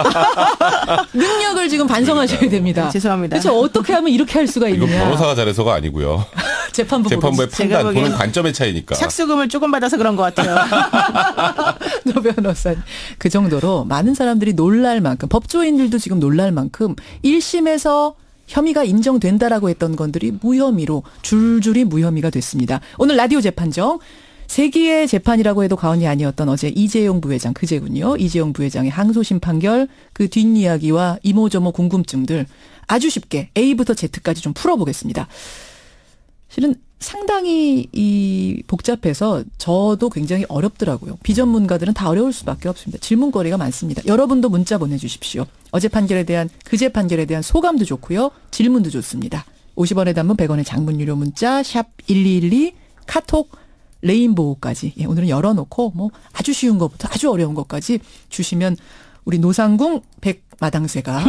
네. 능력을 지금 반성하셔야 됩니다. 네, 죄송합니다. 그렇죠. 어떻게 하면 이렇게 할 수가 있느냐. 이건 변호사가 잘해서가 아니고요. 재판부 재판부의 판단, 보는 관점의 차이니까. 착수금을 조금 받아서 그런 것 같아요. 노 변호사님. 그 정도로 많은 사람들이 놀랄 만큼 법조인들도 지금 놀랄 만큼 일 심에서 혐의가 인정된다라고 했던 건들이 무혐의로 줄줄이 무혐의가 됐습니다. 오늘 라디오 재판정 세기의 재판이라고 해도 과언이 아니었던 어제 이재용 부회장 그제군요. 이재용 부회장의 항소심 판결 그 뒷이야기와 이모저모 궁금증들 아주 쉽게 A부터 Z까지 좀 풀어보겠습니다. 실은 상당히 이 복잡해서 저도 굉장히 어렵더라고요. 비전문가들은 다 어려울 수밖에 없습니다. 질문거리가 많습니다. 여러분도 문자 보내주십시오. 어제 판결에 대한 그제 판결에 대한 소감도 좋고요. 질문도 좋습니다. 오십 원의 단문 백 원의 장문 유료 문자 샵 일이일이 카톡 레인보우까지 예, 오늘은 열어놓고 뭐 아주 쉬운 것부터 아주 어려운 것까지 주시면 우리 노상궁 백마당새가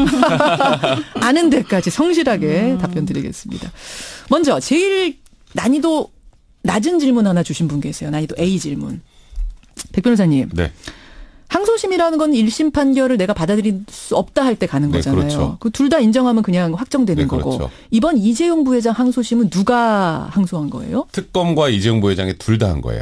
아는 데까지 성실하게 음. 답변 드리겠습니다. 먼저 제일 난이도 낮은 질문 하나 주신 분 계세요. 난이도 A 질문. 백 변호사님. 네. 항소심이라는 건 일 심 판결을 내가 받아들일 수 없다 할 때 가는 거잖아요. 네, 그렇죠. 그 둘 다 인정하면 그냥 확정되는 네, 그렇죠. 거고. 이번 이재용 부회장 항소심은 누가 항소한 거예요? 특검과 이재용 부회장이 둘 다 한 거예요.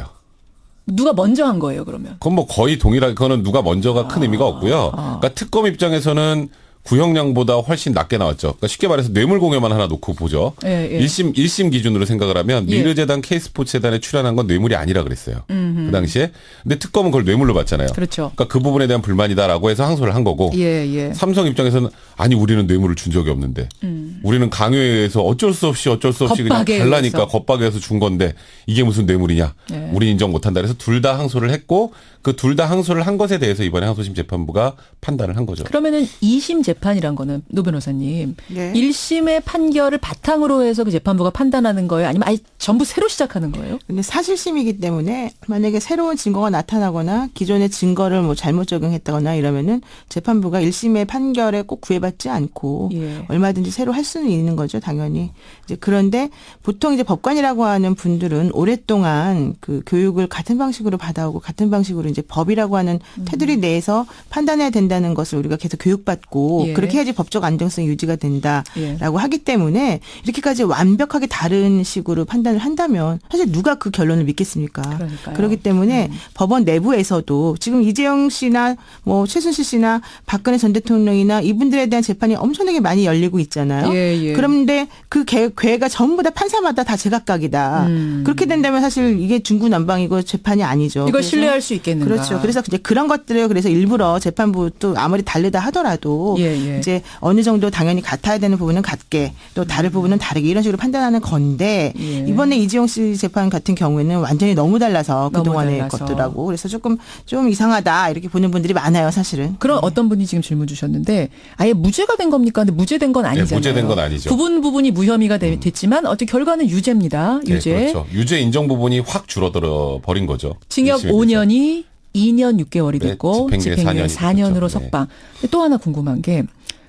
누가 먼저 한 거예요, 그러면? 그건 뭐 거의 동일하게, 그거는 누가 먼저가 큰 아, 의미가 없고요. 아. 그러니까 특검 입장에서는 구형량보다 훨씬 낮게 나왔죠. 그러니까 쉽게 말해서 뇌물 공여만 하나 놓고 보죠. 예, 예. 일 심, 일 심 기준으로 생각을 하면 예. 미르재단 K스포츠재단에 출연한 건 뇌물이 아니라 그랬어요. 음흠. 그 당시에. 근데 특검은 그걸 뇌물로 봤잖아요. 그렇죠. 그러니까 그 부분에 대한 불만이다라고 해서 항소를 한 거고. 예, 예. 삼성 입장에서는 아니 우리는 뇌물을 준 적이 없는데. 음. 우리는 강요에 의해서 어쩔 수 없이 어쩔 수 없이 그냥 달라니까 겁박에서 준 건데 이게 무슨 뇌물이냐. 예. 우리 인정 못한다. 그래서 둘 다 항소를 했고 그 둘 다 항소를 한 것에 대해서 이번에 항소심 재판부가 판단을 한 거죠. 그러면은 이 심 재판이란 거는 노 변호사님. 네. 일 심의 판결을 바탕으로 해서 그 재판부가 판단하는 거예요? 아니면 아예 전부 새로 시작하는 거예요? 근데 사실심이기 때문에 만약에 새로운 증거가 나타나거나 기존의 증거를 뭐 잘못 적용했다거나 이러면은 재판부가 일 심의 판결에 꼭 구애받지 않고 예. 얼마든지 새로 할 수는 있는 거죠, 당연히. 이제 그런데 보통 이제 법관이라고 하는 분들은 오랫동안 그 교육을 같은 방식으로 받아오고 같은 방식으로 이제 법이라고 하는 테두리 내에서 판단해야 된다는 것을 우리가 계속 교육받고 예. 그렇게 해야지 법적 안정성이 유지가 된다라고 예. 하기 때문에 이렇게까지 완벽하게 다른 식으로 판단을 한다면 사실 누가 그 결론을 믿겠습니까? 그러니까요. 그렇기 때문에 음. 법원 내부에서도 지금 이재용 씨나 뭐 최순실 씨나 박근혜 전 대통령이나 이분들에 대한 재판이 엄청나게 많이 열리고 있잖아요. 예, 예. 그런데 그 개, 괴가 전부 다 판사마다 다 제각각이다. 음. 그렇게 된다면 사실 이게 중구난방이고 재판이 아니죠. 이걸 신뢰할 수 있겠는가? 그렇죠. 그래서 이제 그런 것들을 그래서 일부러 재판부 또 아무리 다르다 하더라도 예, 예. 이제 어느 정도 당연히 같아야 되는 부분은 같게 또 다른 부분은 다르게 이런 식으로 판단하는 건데 예. 이번에 이재용 씨 재판 같은 경우에는 완전히 너무 달라서 너무 그동안의 달라서. 것들하고 그래서 조금 좀 이상하다 이렇게 보는 분들이 많아요, 사실은. 그럼 네. 어떤 분이 지금 질문 주셨는데 아예 무죄가 된 겁니까? 근데 무죄된 건 아니잖아요. 네, 무죄된 건 아니죠. 부분 부분이 무혐의가 음. 됐지만 어쨌든 결과는 유죄입니다. 유죄. 네, 그렇죠. 유죄 인정 부분이 확 줄어들어 버린 거죠. 징역 오 년이 이 년 육 개월이 됐고 네, 집행유예 사 년으로 됐죠. 석방. 네. 또 하나 궁금한 게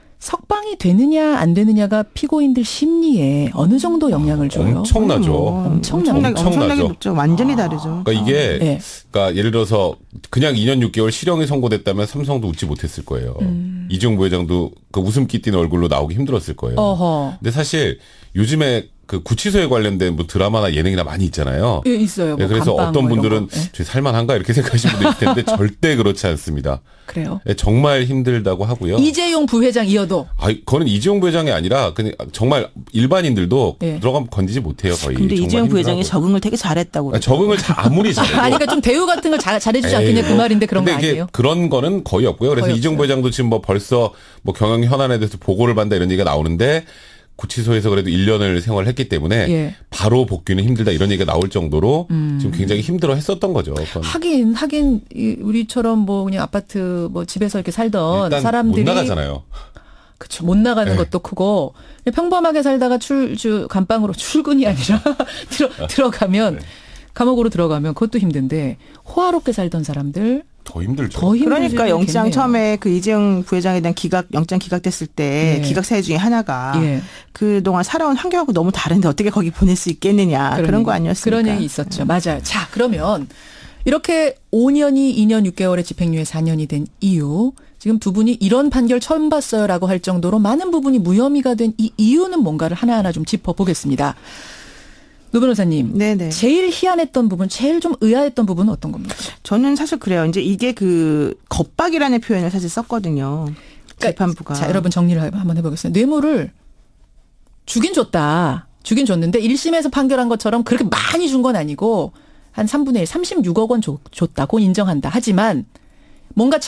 석방이 되느냐 안 되느냐가 피고인들 심리에 어느 정도 영향을 줘요? 엄청나죠. 어, 엄청나게, 엄청나게 높죠. 완전히 다르죠. 그러니까 이게 네. 그러니까 예를 들어서 그냥 이 년 육 개월 실형이 선고됐다면 삼성도 웃지 못했을 거예요. 음. 이재용 부회장도 그 웃음기 띠는 얼굴로 나오기 힘들었을 거예요. 어허. 근데 사실 요즘에 그 구치소에 관련된 뭐 드라마나 예능이나 많이 있잖아요. 예, 있어요. 뭐 네, 그래서 어떤 뭐 분들은 네. 살만한가 이렇게 생각하시는 분도 있을 텐데 절대 그렇지 않습니다. 그래요? 네, 정말 힘들다고 하고요. 이재용 부회장이어도. 아, 그거는 이재용 부회장이 아니라 그냥 정말 일반인들도 네. 들어가면 건지지 못해요, 거의. 근데 이재용 부회장이 적응을 되게 잘했다고. 아, 적응을 자, 아무리 잘해도. 아니, 그러니까 좀 대우 같은 걸 잘, 잘해주지 않겠냐 그 말인데 그런 거 아니에요? 그런 거는 거의 없고요. 그래서 거의 이재용 부회장도 지금 뭐 벌써 뭐 경영 현안에 대해서 보고를 받는다 이런 얘기가 나오는데 구치소에서 그래도 일 년을 생활했기 때문에 예. 바로 복귀는 힘들다 이런 얘기가 나올 정도로 음. 지금 굉장히 힘들어 했었던 거죠. 그건. 하긴 하긴 우리처럼 뭐 그냥 아파트 뭐 집에서 이렇게 살던 사람들이 못 나가잖아요. 그렇죠. 못 나가는 네. 것도 크고 평범하게 살다가 출, 주, 감방으로 출근이 아니라 들어, 들어가면 네. 감옥으로 들어가면 그것도 힘든데 호화롭게 살던 사람들 더 힘들죠. 더 그러니까 영장 겠네요. 처음에 그 이재용 부회장에 대한 기각 영장 기각됐을 때 예. 기각 사유 중에 하나가 예. 그동안 살아온 환경하고 너무 다른데 어떻게 거기 보낼 수 있겠느냐 그런, 그런 거 아니었습니까? 그런 얘기 있었죠. 음. 맞아요. 자 그러면 이렇게 오 년이 이 년 육 개월의 집행유예 사 년이 된 이유 지금 두 분이 이런 판결 처음 봤어요라고 할 정도로 많은 부분이 무혐의가 된 이 이유는 뭔가를 하나하나 좀 짚어보겠습니다. 노 변호사님, 네네. 제일 희한했던 부분, 제일 좀 의아했던 부분은 어떤 겁니까? 저는 사실 그래요. 이제 이게 그 겁박이라는 표현을 사실 썼거든요. 그러니까 재판부가. 자, 여러분 정리를 한번 해보겠습니다. 뇌물을 주긴 줬다. 주긴 줬는데 일 심에서 판결한 것처럼 그렇게 많이 준 건 아니고 한 삼분의 일, 삼십육억 원 줬, 줬다. 그건 인정한다. 하지만 뭔가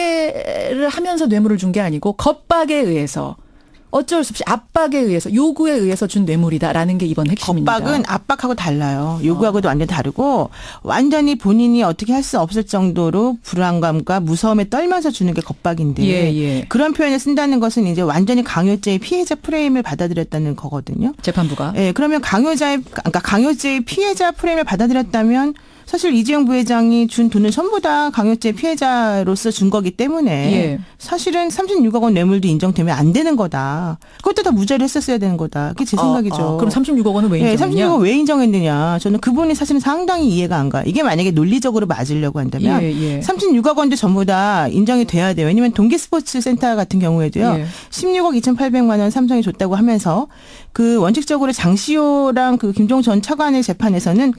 청탁을 하면서 뇌물을 준 게 아니고 겁박에 의해서 어쩔 수 없이 압박에 의해서 요구에 의해서 준 뇌물이다라는 게 이번 핵심입니다. 겁박은 압박하고 달라요. 요구하고도 어. 완전히 다르고 완전히 본인이 어떻게 할 수 없을 정도로 불안감과 무서움에 떨면서 주는 게 겁박인데 예, 예. 그런 표현을 쓴다는 것은 이제 완전히 강요죄의 피해자 프레임을 받아들였다는 거거든요. 재판부가. 예, 그러면 강요자의 그러니까 강요죄의 피해자 프레임을 받아들였다면 사실 이재용 부회장이 준 돈은 전부 다 강요죄 피해자로서 준 거기 때문에 예. 사실은 삼십육억 원 뇌물도 인정되면 안 되는 거다. 그것도 다 무죄를 했었어야 되는 거다. 그게 제 생각이죠. 어, 어. 그럼 삼십육억 원은 왜 인정했냐? 네, 삼십육억 왜 인정했느냐. 저는 그분이 사실은 상당히 이해가 안 가. 이게 만약에 논리적으로 맞으려고 한다면 예, 예. 삼십육억 원도 전부 다 인정이 돼야 돼요. 왜냐하면 동계스포츠센터 같은 경우에도요. 예. 십육억 이천팔백만 원 삼성이 줬다고 하면서 그 원칙적으로 장시호랑 그 김종 전 차관의 재판에서는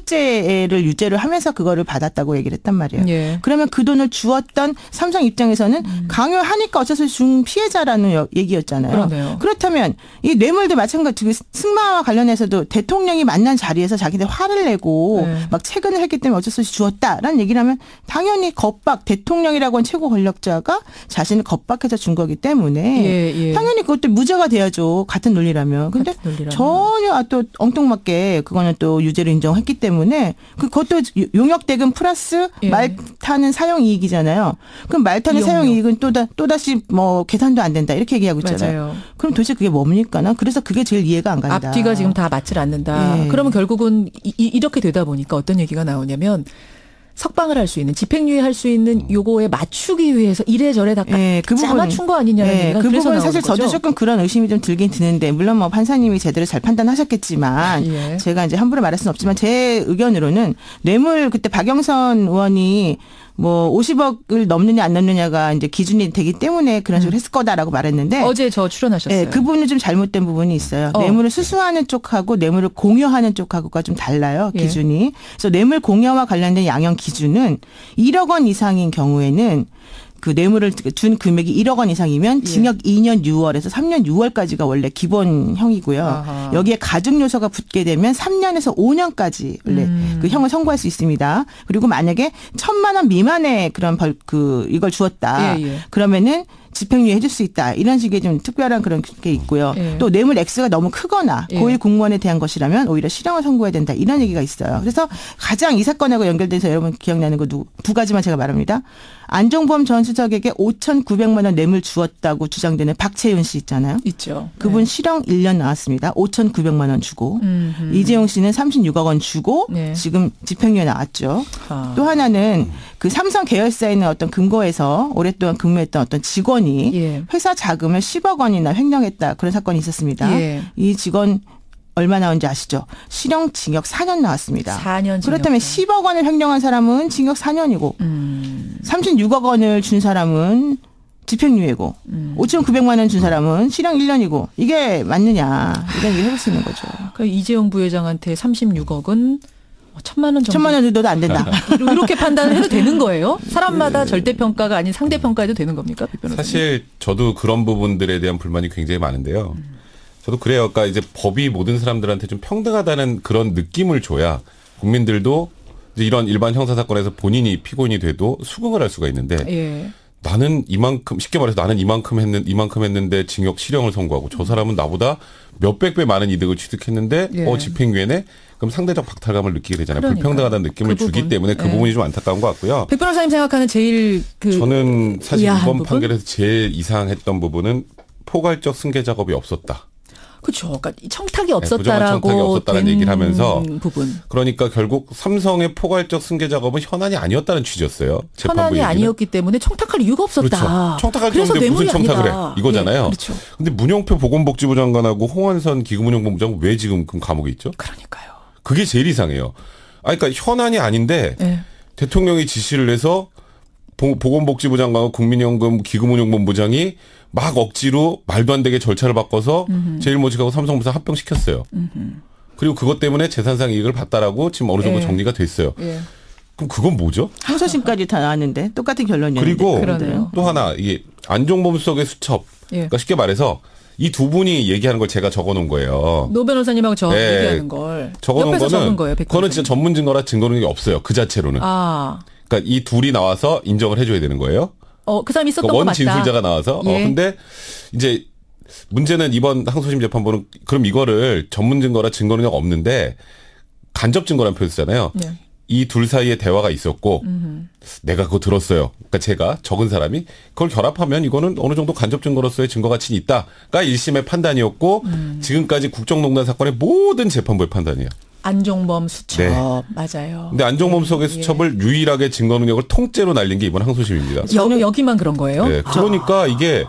강요죄를 유죄를 하면서 그거를 받았다고 얘기를 했단 말이에요. 예. 그러면 그 돈을 주었던 삼성 입장에서는 음. 강요하니까 어째서 준 피해자라는 얘기였잖아요. 그러네요. 그렇다면 이 뇌물도 마찬가지로 승마와 관련해서도 대통령이 만난 자리에서 자기들 화를 내고 네. 막 채근을 했기 때문에 어쩔 수 없이 주었다라는 얘기를 하면 당연히 겁박, 대통령이라고 하는 최고 권력자가 자신을 겁박해서 준 거기 때문에 예, 예. 당연히 그것도 무죄가 돼야죠. 같은 논리라면. 근데 전혀 또 엉뚱맞게 그거는 또 유죄를 인정했기 때문에 그것도 용역대금 플러스 예. 말 타는 사용이익이잖아요. 그럼 말 타는 사용이익은 또다, 또다시 뭐 계산도 안 된다. 이렇게 얘기하고 있잖아요. 맞아요. 그럼 도대체 그게 뭡니까? 난 그래서 그게 제일 이해가 안 간다. 앞뒤가 지금 다 맞질 않는다. 예. 그러면 결국은 이, 이렇게 되다 보니까 어떤 얘기가 나오냐면 석방을 할 수 있는, 집행유예 할 수 있는 요거에 맞추기 위해서 이래저래 다 네, 그 짜맞춘 거 아니냐는 네, 얘기가 그 그래서 부분 사실 거죠? 저도 조금 그런 의심이 좀 들긴 드는데 물론 뭐 판사님이 제대로 잘 판단하셨겠지만 예. 제가 이제 함부로 말할 수는 없지만 제 의견으로는 뇌물 그때 박영선 의원이 뭐 오십억을 넘느냐 안 넘느냐가 이제 기준이 되기 때문에 그런 식으로 했을 거다라고 말했는데 어제 저 출연하셨어요. 네, 그 부분은 좀 잘못된 부분이 있어요. 어. 뇌물을 수수하는 쪽하고 뇌물을 공여하는 쪽하고가 좀 달라요. 기준이. 예. 그래서 뇌물 공여와 관련된 양형 기준은 일억 원 이상인 경우에는 그 뇌물을 준 금액이 일억 원 이상이면 징역 예. 이 년 유월에서 삼 년 유월까지가 원래 기본형이고요. 아하. 여기에 가중 요소가 붙게 되면 삼 년에서 오 년까지 원래 음. 그 형을 선고할 수 있습니다. 그리고 만약에 천만 원 미만의 그런 벌, 그 이걸 주었다. 예, 예. 그러면은 집행유예 해줄 수 있다. 이런 식의 좀 특별한 그런 게 있고요. 예. 또 뇌물 액수가 너무 크거나 예. 고위 공무원에 대한 것이라면 오히려 실형을 선고해야 된다. 이런 얘기가 있어요. 그래서 가장 이 사건하고 연결돼서 여러분 기억나는 거 두 가지만 제가 말합니다. 안종범 전 수석에게 오천구백만 원 뇌물 주었다고 주장되는 박채윤 씨 있잖아요. 있죠. 그분 네. 실형 일 년 나왔습니다. 오천구백만 원 주고. 음흠. 이재용 씨는 삼십육억 원 주고 네. 지금 집행유예 나왔죠. 아. 또 하나는 그 삼성 계열사에 있는 어떤 금고에서 오랫동안 근무했던 어떤 직원이 예. 회사 자금을 십억 원이나 횡령했다. 그런 사건이 있었습니다. 예. 이 직원 얼마 나온지 아시죠? 실형 징역 사 년 나왔습니다. 사 년 징역. 그렇다면 십억 원을 횡령한 사람은 징역 사 년이고 음. 삼십육억 원을 준 사람은 집행유예고 음. 오천구백만 원 준 사람은 실형 일 년이고 이게 맞느냐 이런 얘기 해볼 수 있는 거죠. 그러니까 이재용 부회장한테 삼십육억은 천만 원 정도. 천만 원 정도도 안 된다. 이렇게 판단을 해도 되는 거예요? 사람마다 절대평가가 아닌 상대평가해도 되는 겁니까? 사실 저도 그런 부분들에 대한 불만이 굉장히 많은데요. 음. 저도 그래요. 그러니까 이제 법이 모든 사람들한테 좀 평등하다는 그런 느낌을 줘야 국민들도 이제 이런 일반 형사사건에서 본인이 피고인이 돼도 수긍을 할 수가 있는데 예. 나는 이만큼 쉽게 말해서 나는 이만큼 했는 이만큼 했는데 징역 실형을 선고하고 저 사람은 나보다 몇백 배 많은 이득을 취득했는데 예. 어 집행유예네. 그럼 상대적 박탈감을 느끼게 되잖아요. 그러니까요. 불평등하다는 느낌을 그 주기 때문에 그 예. 부분이 좀 안타까운 것 같고요. 백 변호사님 생각하는 제일 그 저는 사실 이번 부분? 판결에서 제일 이상했던 부분은 포괄적 승계 작업이 없었다. 그렇죠. 그러니까 청탁이 없었다라고 네, 청탁이 없었다는 얘기를 하면서 부분. 그러니까 결국 삼성의 포괄적 승계 작업은 현안이 아니었다는 취지였어요. 현안이 얘기는. 아니었기 때문에 청탁할 이유가 없었다. 그렇죠. 청탁할 정도인데 무슨 청탁을 아니다. 해. 이거잖아요. 네, 그렇죠. 근데 문영표 보건복지부 장관하고 홍원선 기금운용본부 장관 왜 지금 그 감옥에 있죠? 그러니까요. 그게 제일 이상해요. 아, 그러니까 현안이 아닌데 네. 대통령이 지시를 해서 보건복지부 장관과 국민연금 기금운용본부장이 막 억지로 말도 안 되게 절차를 바꿔서 음흠. 제일모직하고 삼성물산 합병시켰어요. 음흠. 그리고 그것 때문에 재산상 이익을 봤다라고 지금 어느 정도 예. 정리가 됐어요. 예. 그럼 그건 뭐죠? 항소심까지 다 나왔는데 똑같은 결론이었는데. 그리고 그러네요. 또 하나 이게 안종범 수석의 수첩. 예. 그러니까 쉽게 말해서 이 두 분이 얘기하는 걸 제가 적어놓은 거예요. 노 변호사님하고 저 네. 얘기하는 걸 적어놓은 거는 적은 거예요, 그거는 진짜 전문 증거라 증거 능력이 없어요. 그 자체로는. 아. 그러니까 이 둘이 나와서 인정을 해줘야 되는 거예요. 어, 그 사람이 있었던 그러니까 거 맞다. 원 진술자가 나와서. 예. 어, 근데 이제 문제는 이번 항소심 재판부는 그럼 이거를 전문 증거라 증거 능력 없는데 간접 증거라는 표현 쓰잖아요. 네. 이 둘 사이에 대화가 있었고 음흠. 내가 그거 들었어요. 그러니까 제가 적은 사람이 그걸 결합하면 이거는 어느 정도 간접 증거로서의 증거 가치는 있다가 일 심의 판단이었고 음. 지금까지 국정농단 사건의 모든 재판부의 판단이에요. 안종범 수첩. 네. 맞아요. 근데 안종범 수석의 수첩을 예. 유일하게 증거 능력을 통째로 날린 게 이번 항소심입니다. 여, 여기만 그런 거예요? 네. 그러니까 아. 이게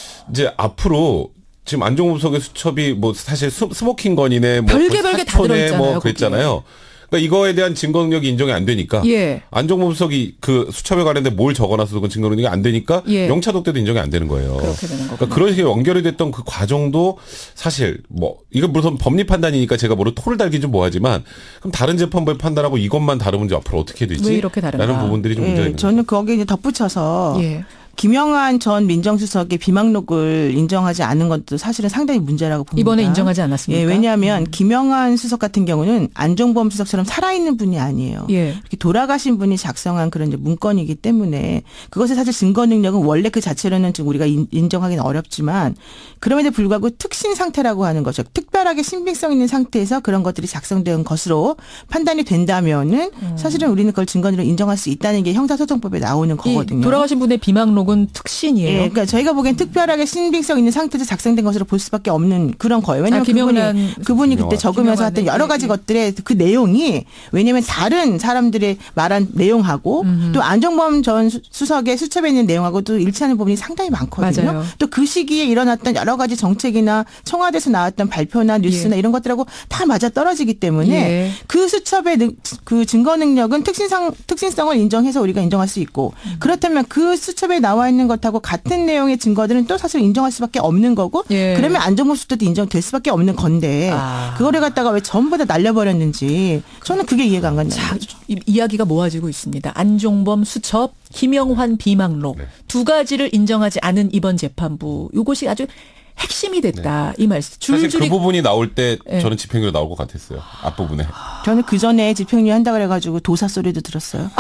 이제 앞으로 지금 안종범 수석의 수첩이 뭐 사실 스, 스모킹 건이네 뭐 별개 별개 다 들어있잖아요. 뭐 그랬잖아요. 그러니까 이거에 대한 증거 능력이 인정이 안 되니까 예. 안종범 수석이 그 수첩에 관련된 뭘 적어놔서 그 증거 능력이 안 되니까 예. 영차독 때도 인정이 안 되는 거예요. 그렇게 되는 거구나. 그러니까 그런 식으로 연결이 됐던 그 과정도 사실 뭐 이거 무슨 법리 판단이니까 제가 뭐를 토를 달기 좀 뭐하지만 그럼 다른 재판부의 판단하고 이것만 다르면 이제 앞으로 어떻게 되지? 왜 이렇게 다른가? 라는 부분들이 좀 예, 문제가 있는 저는 거기에 이제 덧붙여서 예. 김영한 전 민정수석의 비망록을 인정하지 않은 것도 사실은 상당히 문제라고 봅니다. 이번에 인정하지 않았습니까? 예, 왜냐하면 음. 김영한 수석 같은 경우는 안종범 수석처럼 살아있는 분이 아니에요. 예. 이렇게 돌아가신 분이 작성한 그런 이제 문건이기 때문에 그것의 사실 증거 능력은 원래 그 자체로는 지금 우리가 인정하기는 어렵지만 그럼에도 불구하고 특신 상태라고 하는 거죠. 특별하게 신빙성 있는 상태에서 그런 것들이 작성된 것으로 판단이 된다면은 음. 사실은 우리는 그걸 증거 능력을 인정할 수 있다는 게 형사소송법에 나오는 거거든요. 돌아가신 분의 비망록 은 특신이에요. 예, 그러니까 저희가 보기엔 특별하게 신빙성 있는 상태에서 작성된 것으로 볼 수밖에 없는 그런 거예요. 왜냐하면 아, 그분이 그분이 그때 적으면서 했던 여러 가지 것들의 그 내용이 왜냐하면 다른 사람들의 말한 내용하고 음흠. 또 안종범 전 수석의 수첩에 있는 내용하고 또 일치하는 부분이 상당히 많거든요. 또 그 시기에 일어났던 여러 가지 정책이나 청와대에서 나왔던 발표나 뉴스나 예. 이런 것들하고 다 맞아 떨어지기 때문에 예. 그 수첩의 그 증거 능력은 특신상 특신성을 인정해서 우리가 인정할 수 있고 음. 그렇다면 그 수첩에 나와 있는 것하고 같은 내용의 증거들은 또 사실 인정할 수밖에 없는 거고 예. 그러면 안종범 수첩도 인정될 수밖에 없는 건데 아. 그거를 갖다가 왜 전부 다 날려버렸는지 저는 그게 이해가 안 간다. 자, 이야기가 모아지고 있습니다. 안종범 수첩, 김영환 비망록 네. 두 가지를 인정하지 않은 이번 재판부 이것이 아주 핵심이 됐다. 네. 이 말씀. 줄줄이. 사실 그 부분이 나올 때 네. 저는 집행유예 나올 것 같았어요. 앞부분에. 저는 그 전에 집행유예 한다 그래가지고 도사 소리도 들었어요.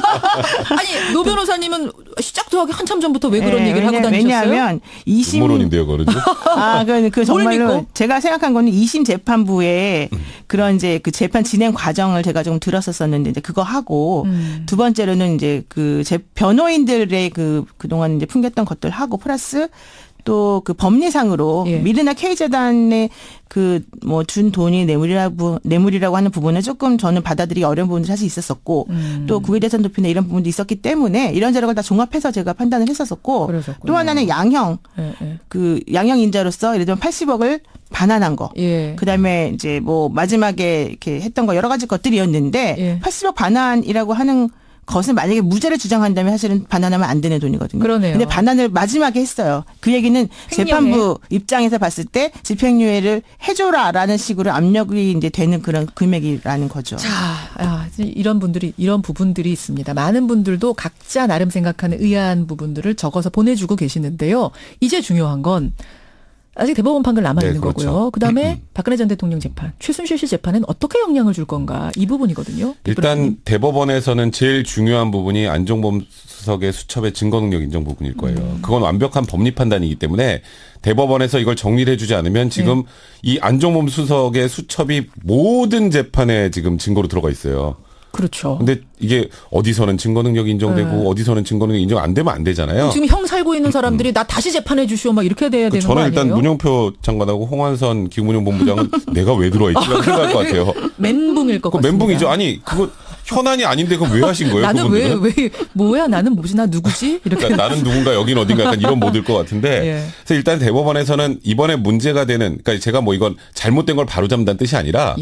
아니 노 변호사님은 시작도 하기 한참 전부터 왜 그런 네, 얘기를 왜냐, 하고 다니셨어요? 왜냐하면 이심 음모론인데요, 그러죠? 아, 그, 그 정말로 제가 생각한 거는 이심 재판부의 그런 이제 그 재판 진행 과정을 제가 좀 들었었었는데 이제 그거 하고 음. 두 번째로는 이제 그 제 변호인들의 그 그동안 이제 풍겼던 것들 하고 플러스 또 그 법리상으로 예. 미르나 K재단에 그 뭐 준 돈이 뇌물이라고 뇌물이라고 하는 부분은 조금 저는 받아들이기 어려운 부분도 사실 있었었고 음. 또 국외대선 도피나 이런 부분도 있었기 때문에 이런 자료를 다 종합해서 제가 판단을 했었었고 그러셨구나. 또 하나는 양형 예, 예. 그 양형 인자로서 예를 들면 팔십억을 반환한 거. 예. 그다음에 이제 뭐 마지막에 이렇게 했던 거 여러 가지 것들이었는데 예. 팔십억 반환이라고 하는 것은 만약에 무죄를 주장한다면 사실은 반환하면 안 되는 돈이거든요. 그러네요. 근데 반환을 마지막에 했어요. 그 얘기는 횡령해. 재판부 입장에서 봤을 때 집행유예를 해줘라라는 식으로 압력이 이제 되는 그런 금액이라는 거죠. 자, 아, 이런 분들이 이런 부분들이 있습니다. 많은 분들도 각자 나름 생각하는 의아한 부분들을 적어서 보내주고 계시는데요. 이제 중요한 건. 아직 대법원 판결 남아있는 네, 그렇죠. 거고요. 그다음에 박근혜 전 대통령 재판, 최순실 씨 재판은 어떻게 영향을 줄 건가 이 부분이거든요. 일단 대법원에서는 제일 중요한 부분이 안종범 수석의 수첩의 증거능력 인정 부분일 거예요. 음. 그건 완벽한 법리 판단이기 때문에 대법원에서 이걸 정리를 해주지 않으면 지금 네. 이 안종범 수석의 수첩이 모든 재판에 지금 증거로 들어가 있어요. 그렇죠. 근데 이게 어디서는 증거 능력이 인정되고 네. 어디서는 증거 능력이 인정 안 되면 안 되잖아요. 지금 형 살고 있는 사람들이 음. 나 다시 재판해 주시오 막 이렇게 돼야 되는 거 아니에요? 저는 일단 문영표 장관하고 홍한선 기무문본부장은 내가 왜 들어와 있지? 라고 생각할 것 같아요. 멘붕일 것 같습니다. 멘붕이죠. 아니 그거 현안이 아닌데 그럼 왜 하신 거예요? 나는 왜, 왜 뭐야 나는 뭐지 나 누구지? 이렇게 그러니까 나는 누군가 여긴 어딘가 약간 이런 모드일 것 같은데 예. 그래서 일단 대법원에서는 이번에 문제가 되는 그러니까 제가 뭐 이건 잘못된 걸 바로잡는다는 뜻이 아니라 예.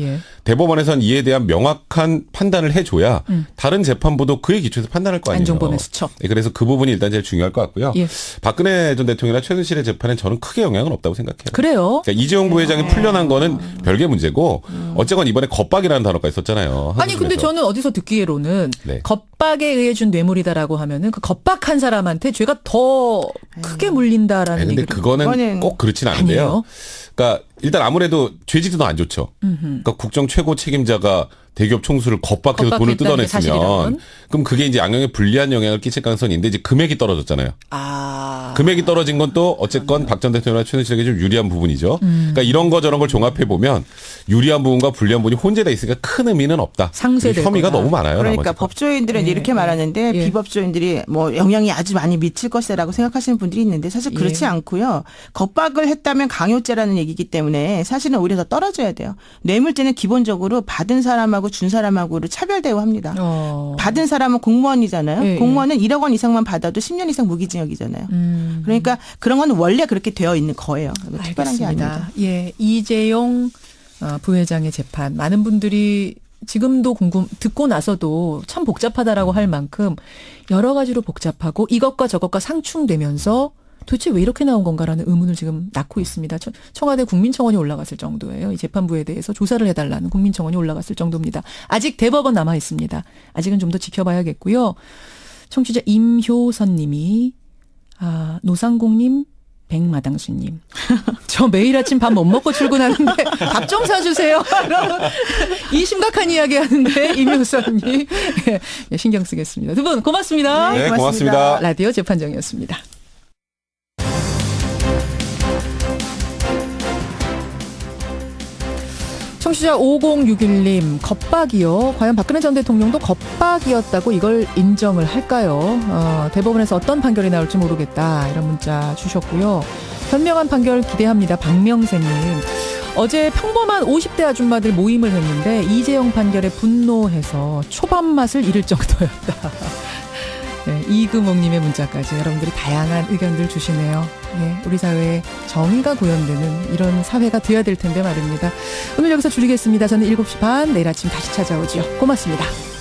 대법원에선 이에 대한 명확한 판단을 해줘야 음. 다른 재판부도 그에 기초해서 판단할 거 아니에요. 안종범의 수첩. 네, 그래서 그 부분이 일단 제일 중요할 것 같고요. 예. 박근혜 전 대통령이나 최순실의 재판엔 저는 크게 영향은 없다고 생각해요. 그래요? 그러니까 이재용 부회장이 풀려난 거는 별개 문제고 음. 어쨌건 이번에 겁박이라는 단어가 있었잖아요. 아니 근데 저는 어디서 듣기로는 네. 겁박에 의해 준 뇌물이다라고 하면은 그 겁박한 사람한테 죄가 더 크게 물린다라는 얘기를. 근데 그거는, 그거는 꼭 그렇진 않은데요. 아니에요? 그러니까 일단 아무래도 죄질도 안 좋죠. 음흠. 그러니까 국정 최고 책임자가 대기업 총수를 겁박해서 돈을 뜯어냈으면 그럼 그게 이제 양형에 불리한 영향을 끼칠 가능성이 있는데 이제 금액이 떨어졌잖아요. 아. 금액이 떨어진 건 또 어쨌건 박 전 대통령과 최순실에게 좀 유리한 부분이죠. 음. 그러니까 이런 거 저런 걸 종합해 보면 유리한 부분과 불리한 부분이 혼재돼 있으니까 큰 의미는 없다. 상쇄될 혐의가 거다. 너무 많아요. 그러니까 나머지가. 법조인들은 예. 이렇게 말하는데 예. 비법조인들이 뭐 영향이 아주 많이 미칠 것이라고 생각하시는 분들이 있는데 사실 그렇지 예. 않고요. 겁박을 했다면 강요죄라는 얘기이기 때문에 사실은 오히려 더 떨어져야 돼요. 뇌물죄는 기본적으로 받은 사람하고 준 사람하고를 차별 대우합니다. 어. 받은 사람은 공무원이잖아요. 예. 공무원은 일억 원 이상만 받아도 십 년 이상 무기징역이잖아요. 음. 그러니까 그런 건 원래 그렇게 되어 있는 거예요. 특별한 게 아닙니다. 예, 이재용 부회장의 재판 많은 분들이 지금도 궁금 듣고 나서도 참 복잡하다라고 할 만큼 여러 가지로 복잡하고 이것과 저것과 상충되면서 도대체 왜 이렇게 나온 건가라는 의문을 지금 낳고 있습니다. 청와대 국민청원이 올라갔을 정도예요. 이 재판부에 대해서 조사를 해달라는 국민청원이 올라갔을 정도입니다. 아직 대법원 남아 있습니다. 아직은 좀 더 지켜봐야겠고요. 청취자 임효선 님이 아, 노상공님, 백마당수님. 저 매일 아침 밥 못 먹고 출근하는데 밥 좀 사주세요. 이 심각한 이야기 하는데 임효선님. 예, 신경 쓰겠습니다. 두 분 고맙습니다. 네, 고맙습니다. 고맙습니다. 라디오 재판정이었습니다. 청취자 오공육일 님, 겁박이요? 과연 박근혜 전 대통령도 겁박이었다고 이걸 인정을 할까요? 어, 대법원에서 어떤 판결이 나올지 모르겠다. 이런 문자 주셨고요. 현명한 판결 기대합니다. 박명세님. 어제 평범한 오십 대 아줌마들 모임을 했는데 이재용 판결에 분노해서 초밥 맛을 잃을 정도였다. 네, 이금옥님의 문자까지 여러분들이 다양한 의견들 주시네요. 네, 우리 사회에 정의가 구현되는 이런 사회가 돼야 될 텐데 말입니다. 오늘 여기서 줄이겠습니다. 저는 일곱 시 반 내일 아침 다시 찾아오죠. 고맙습니다.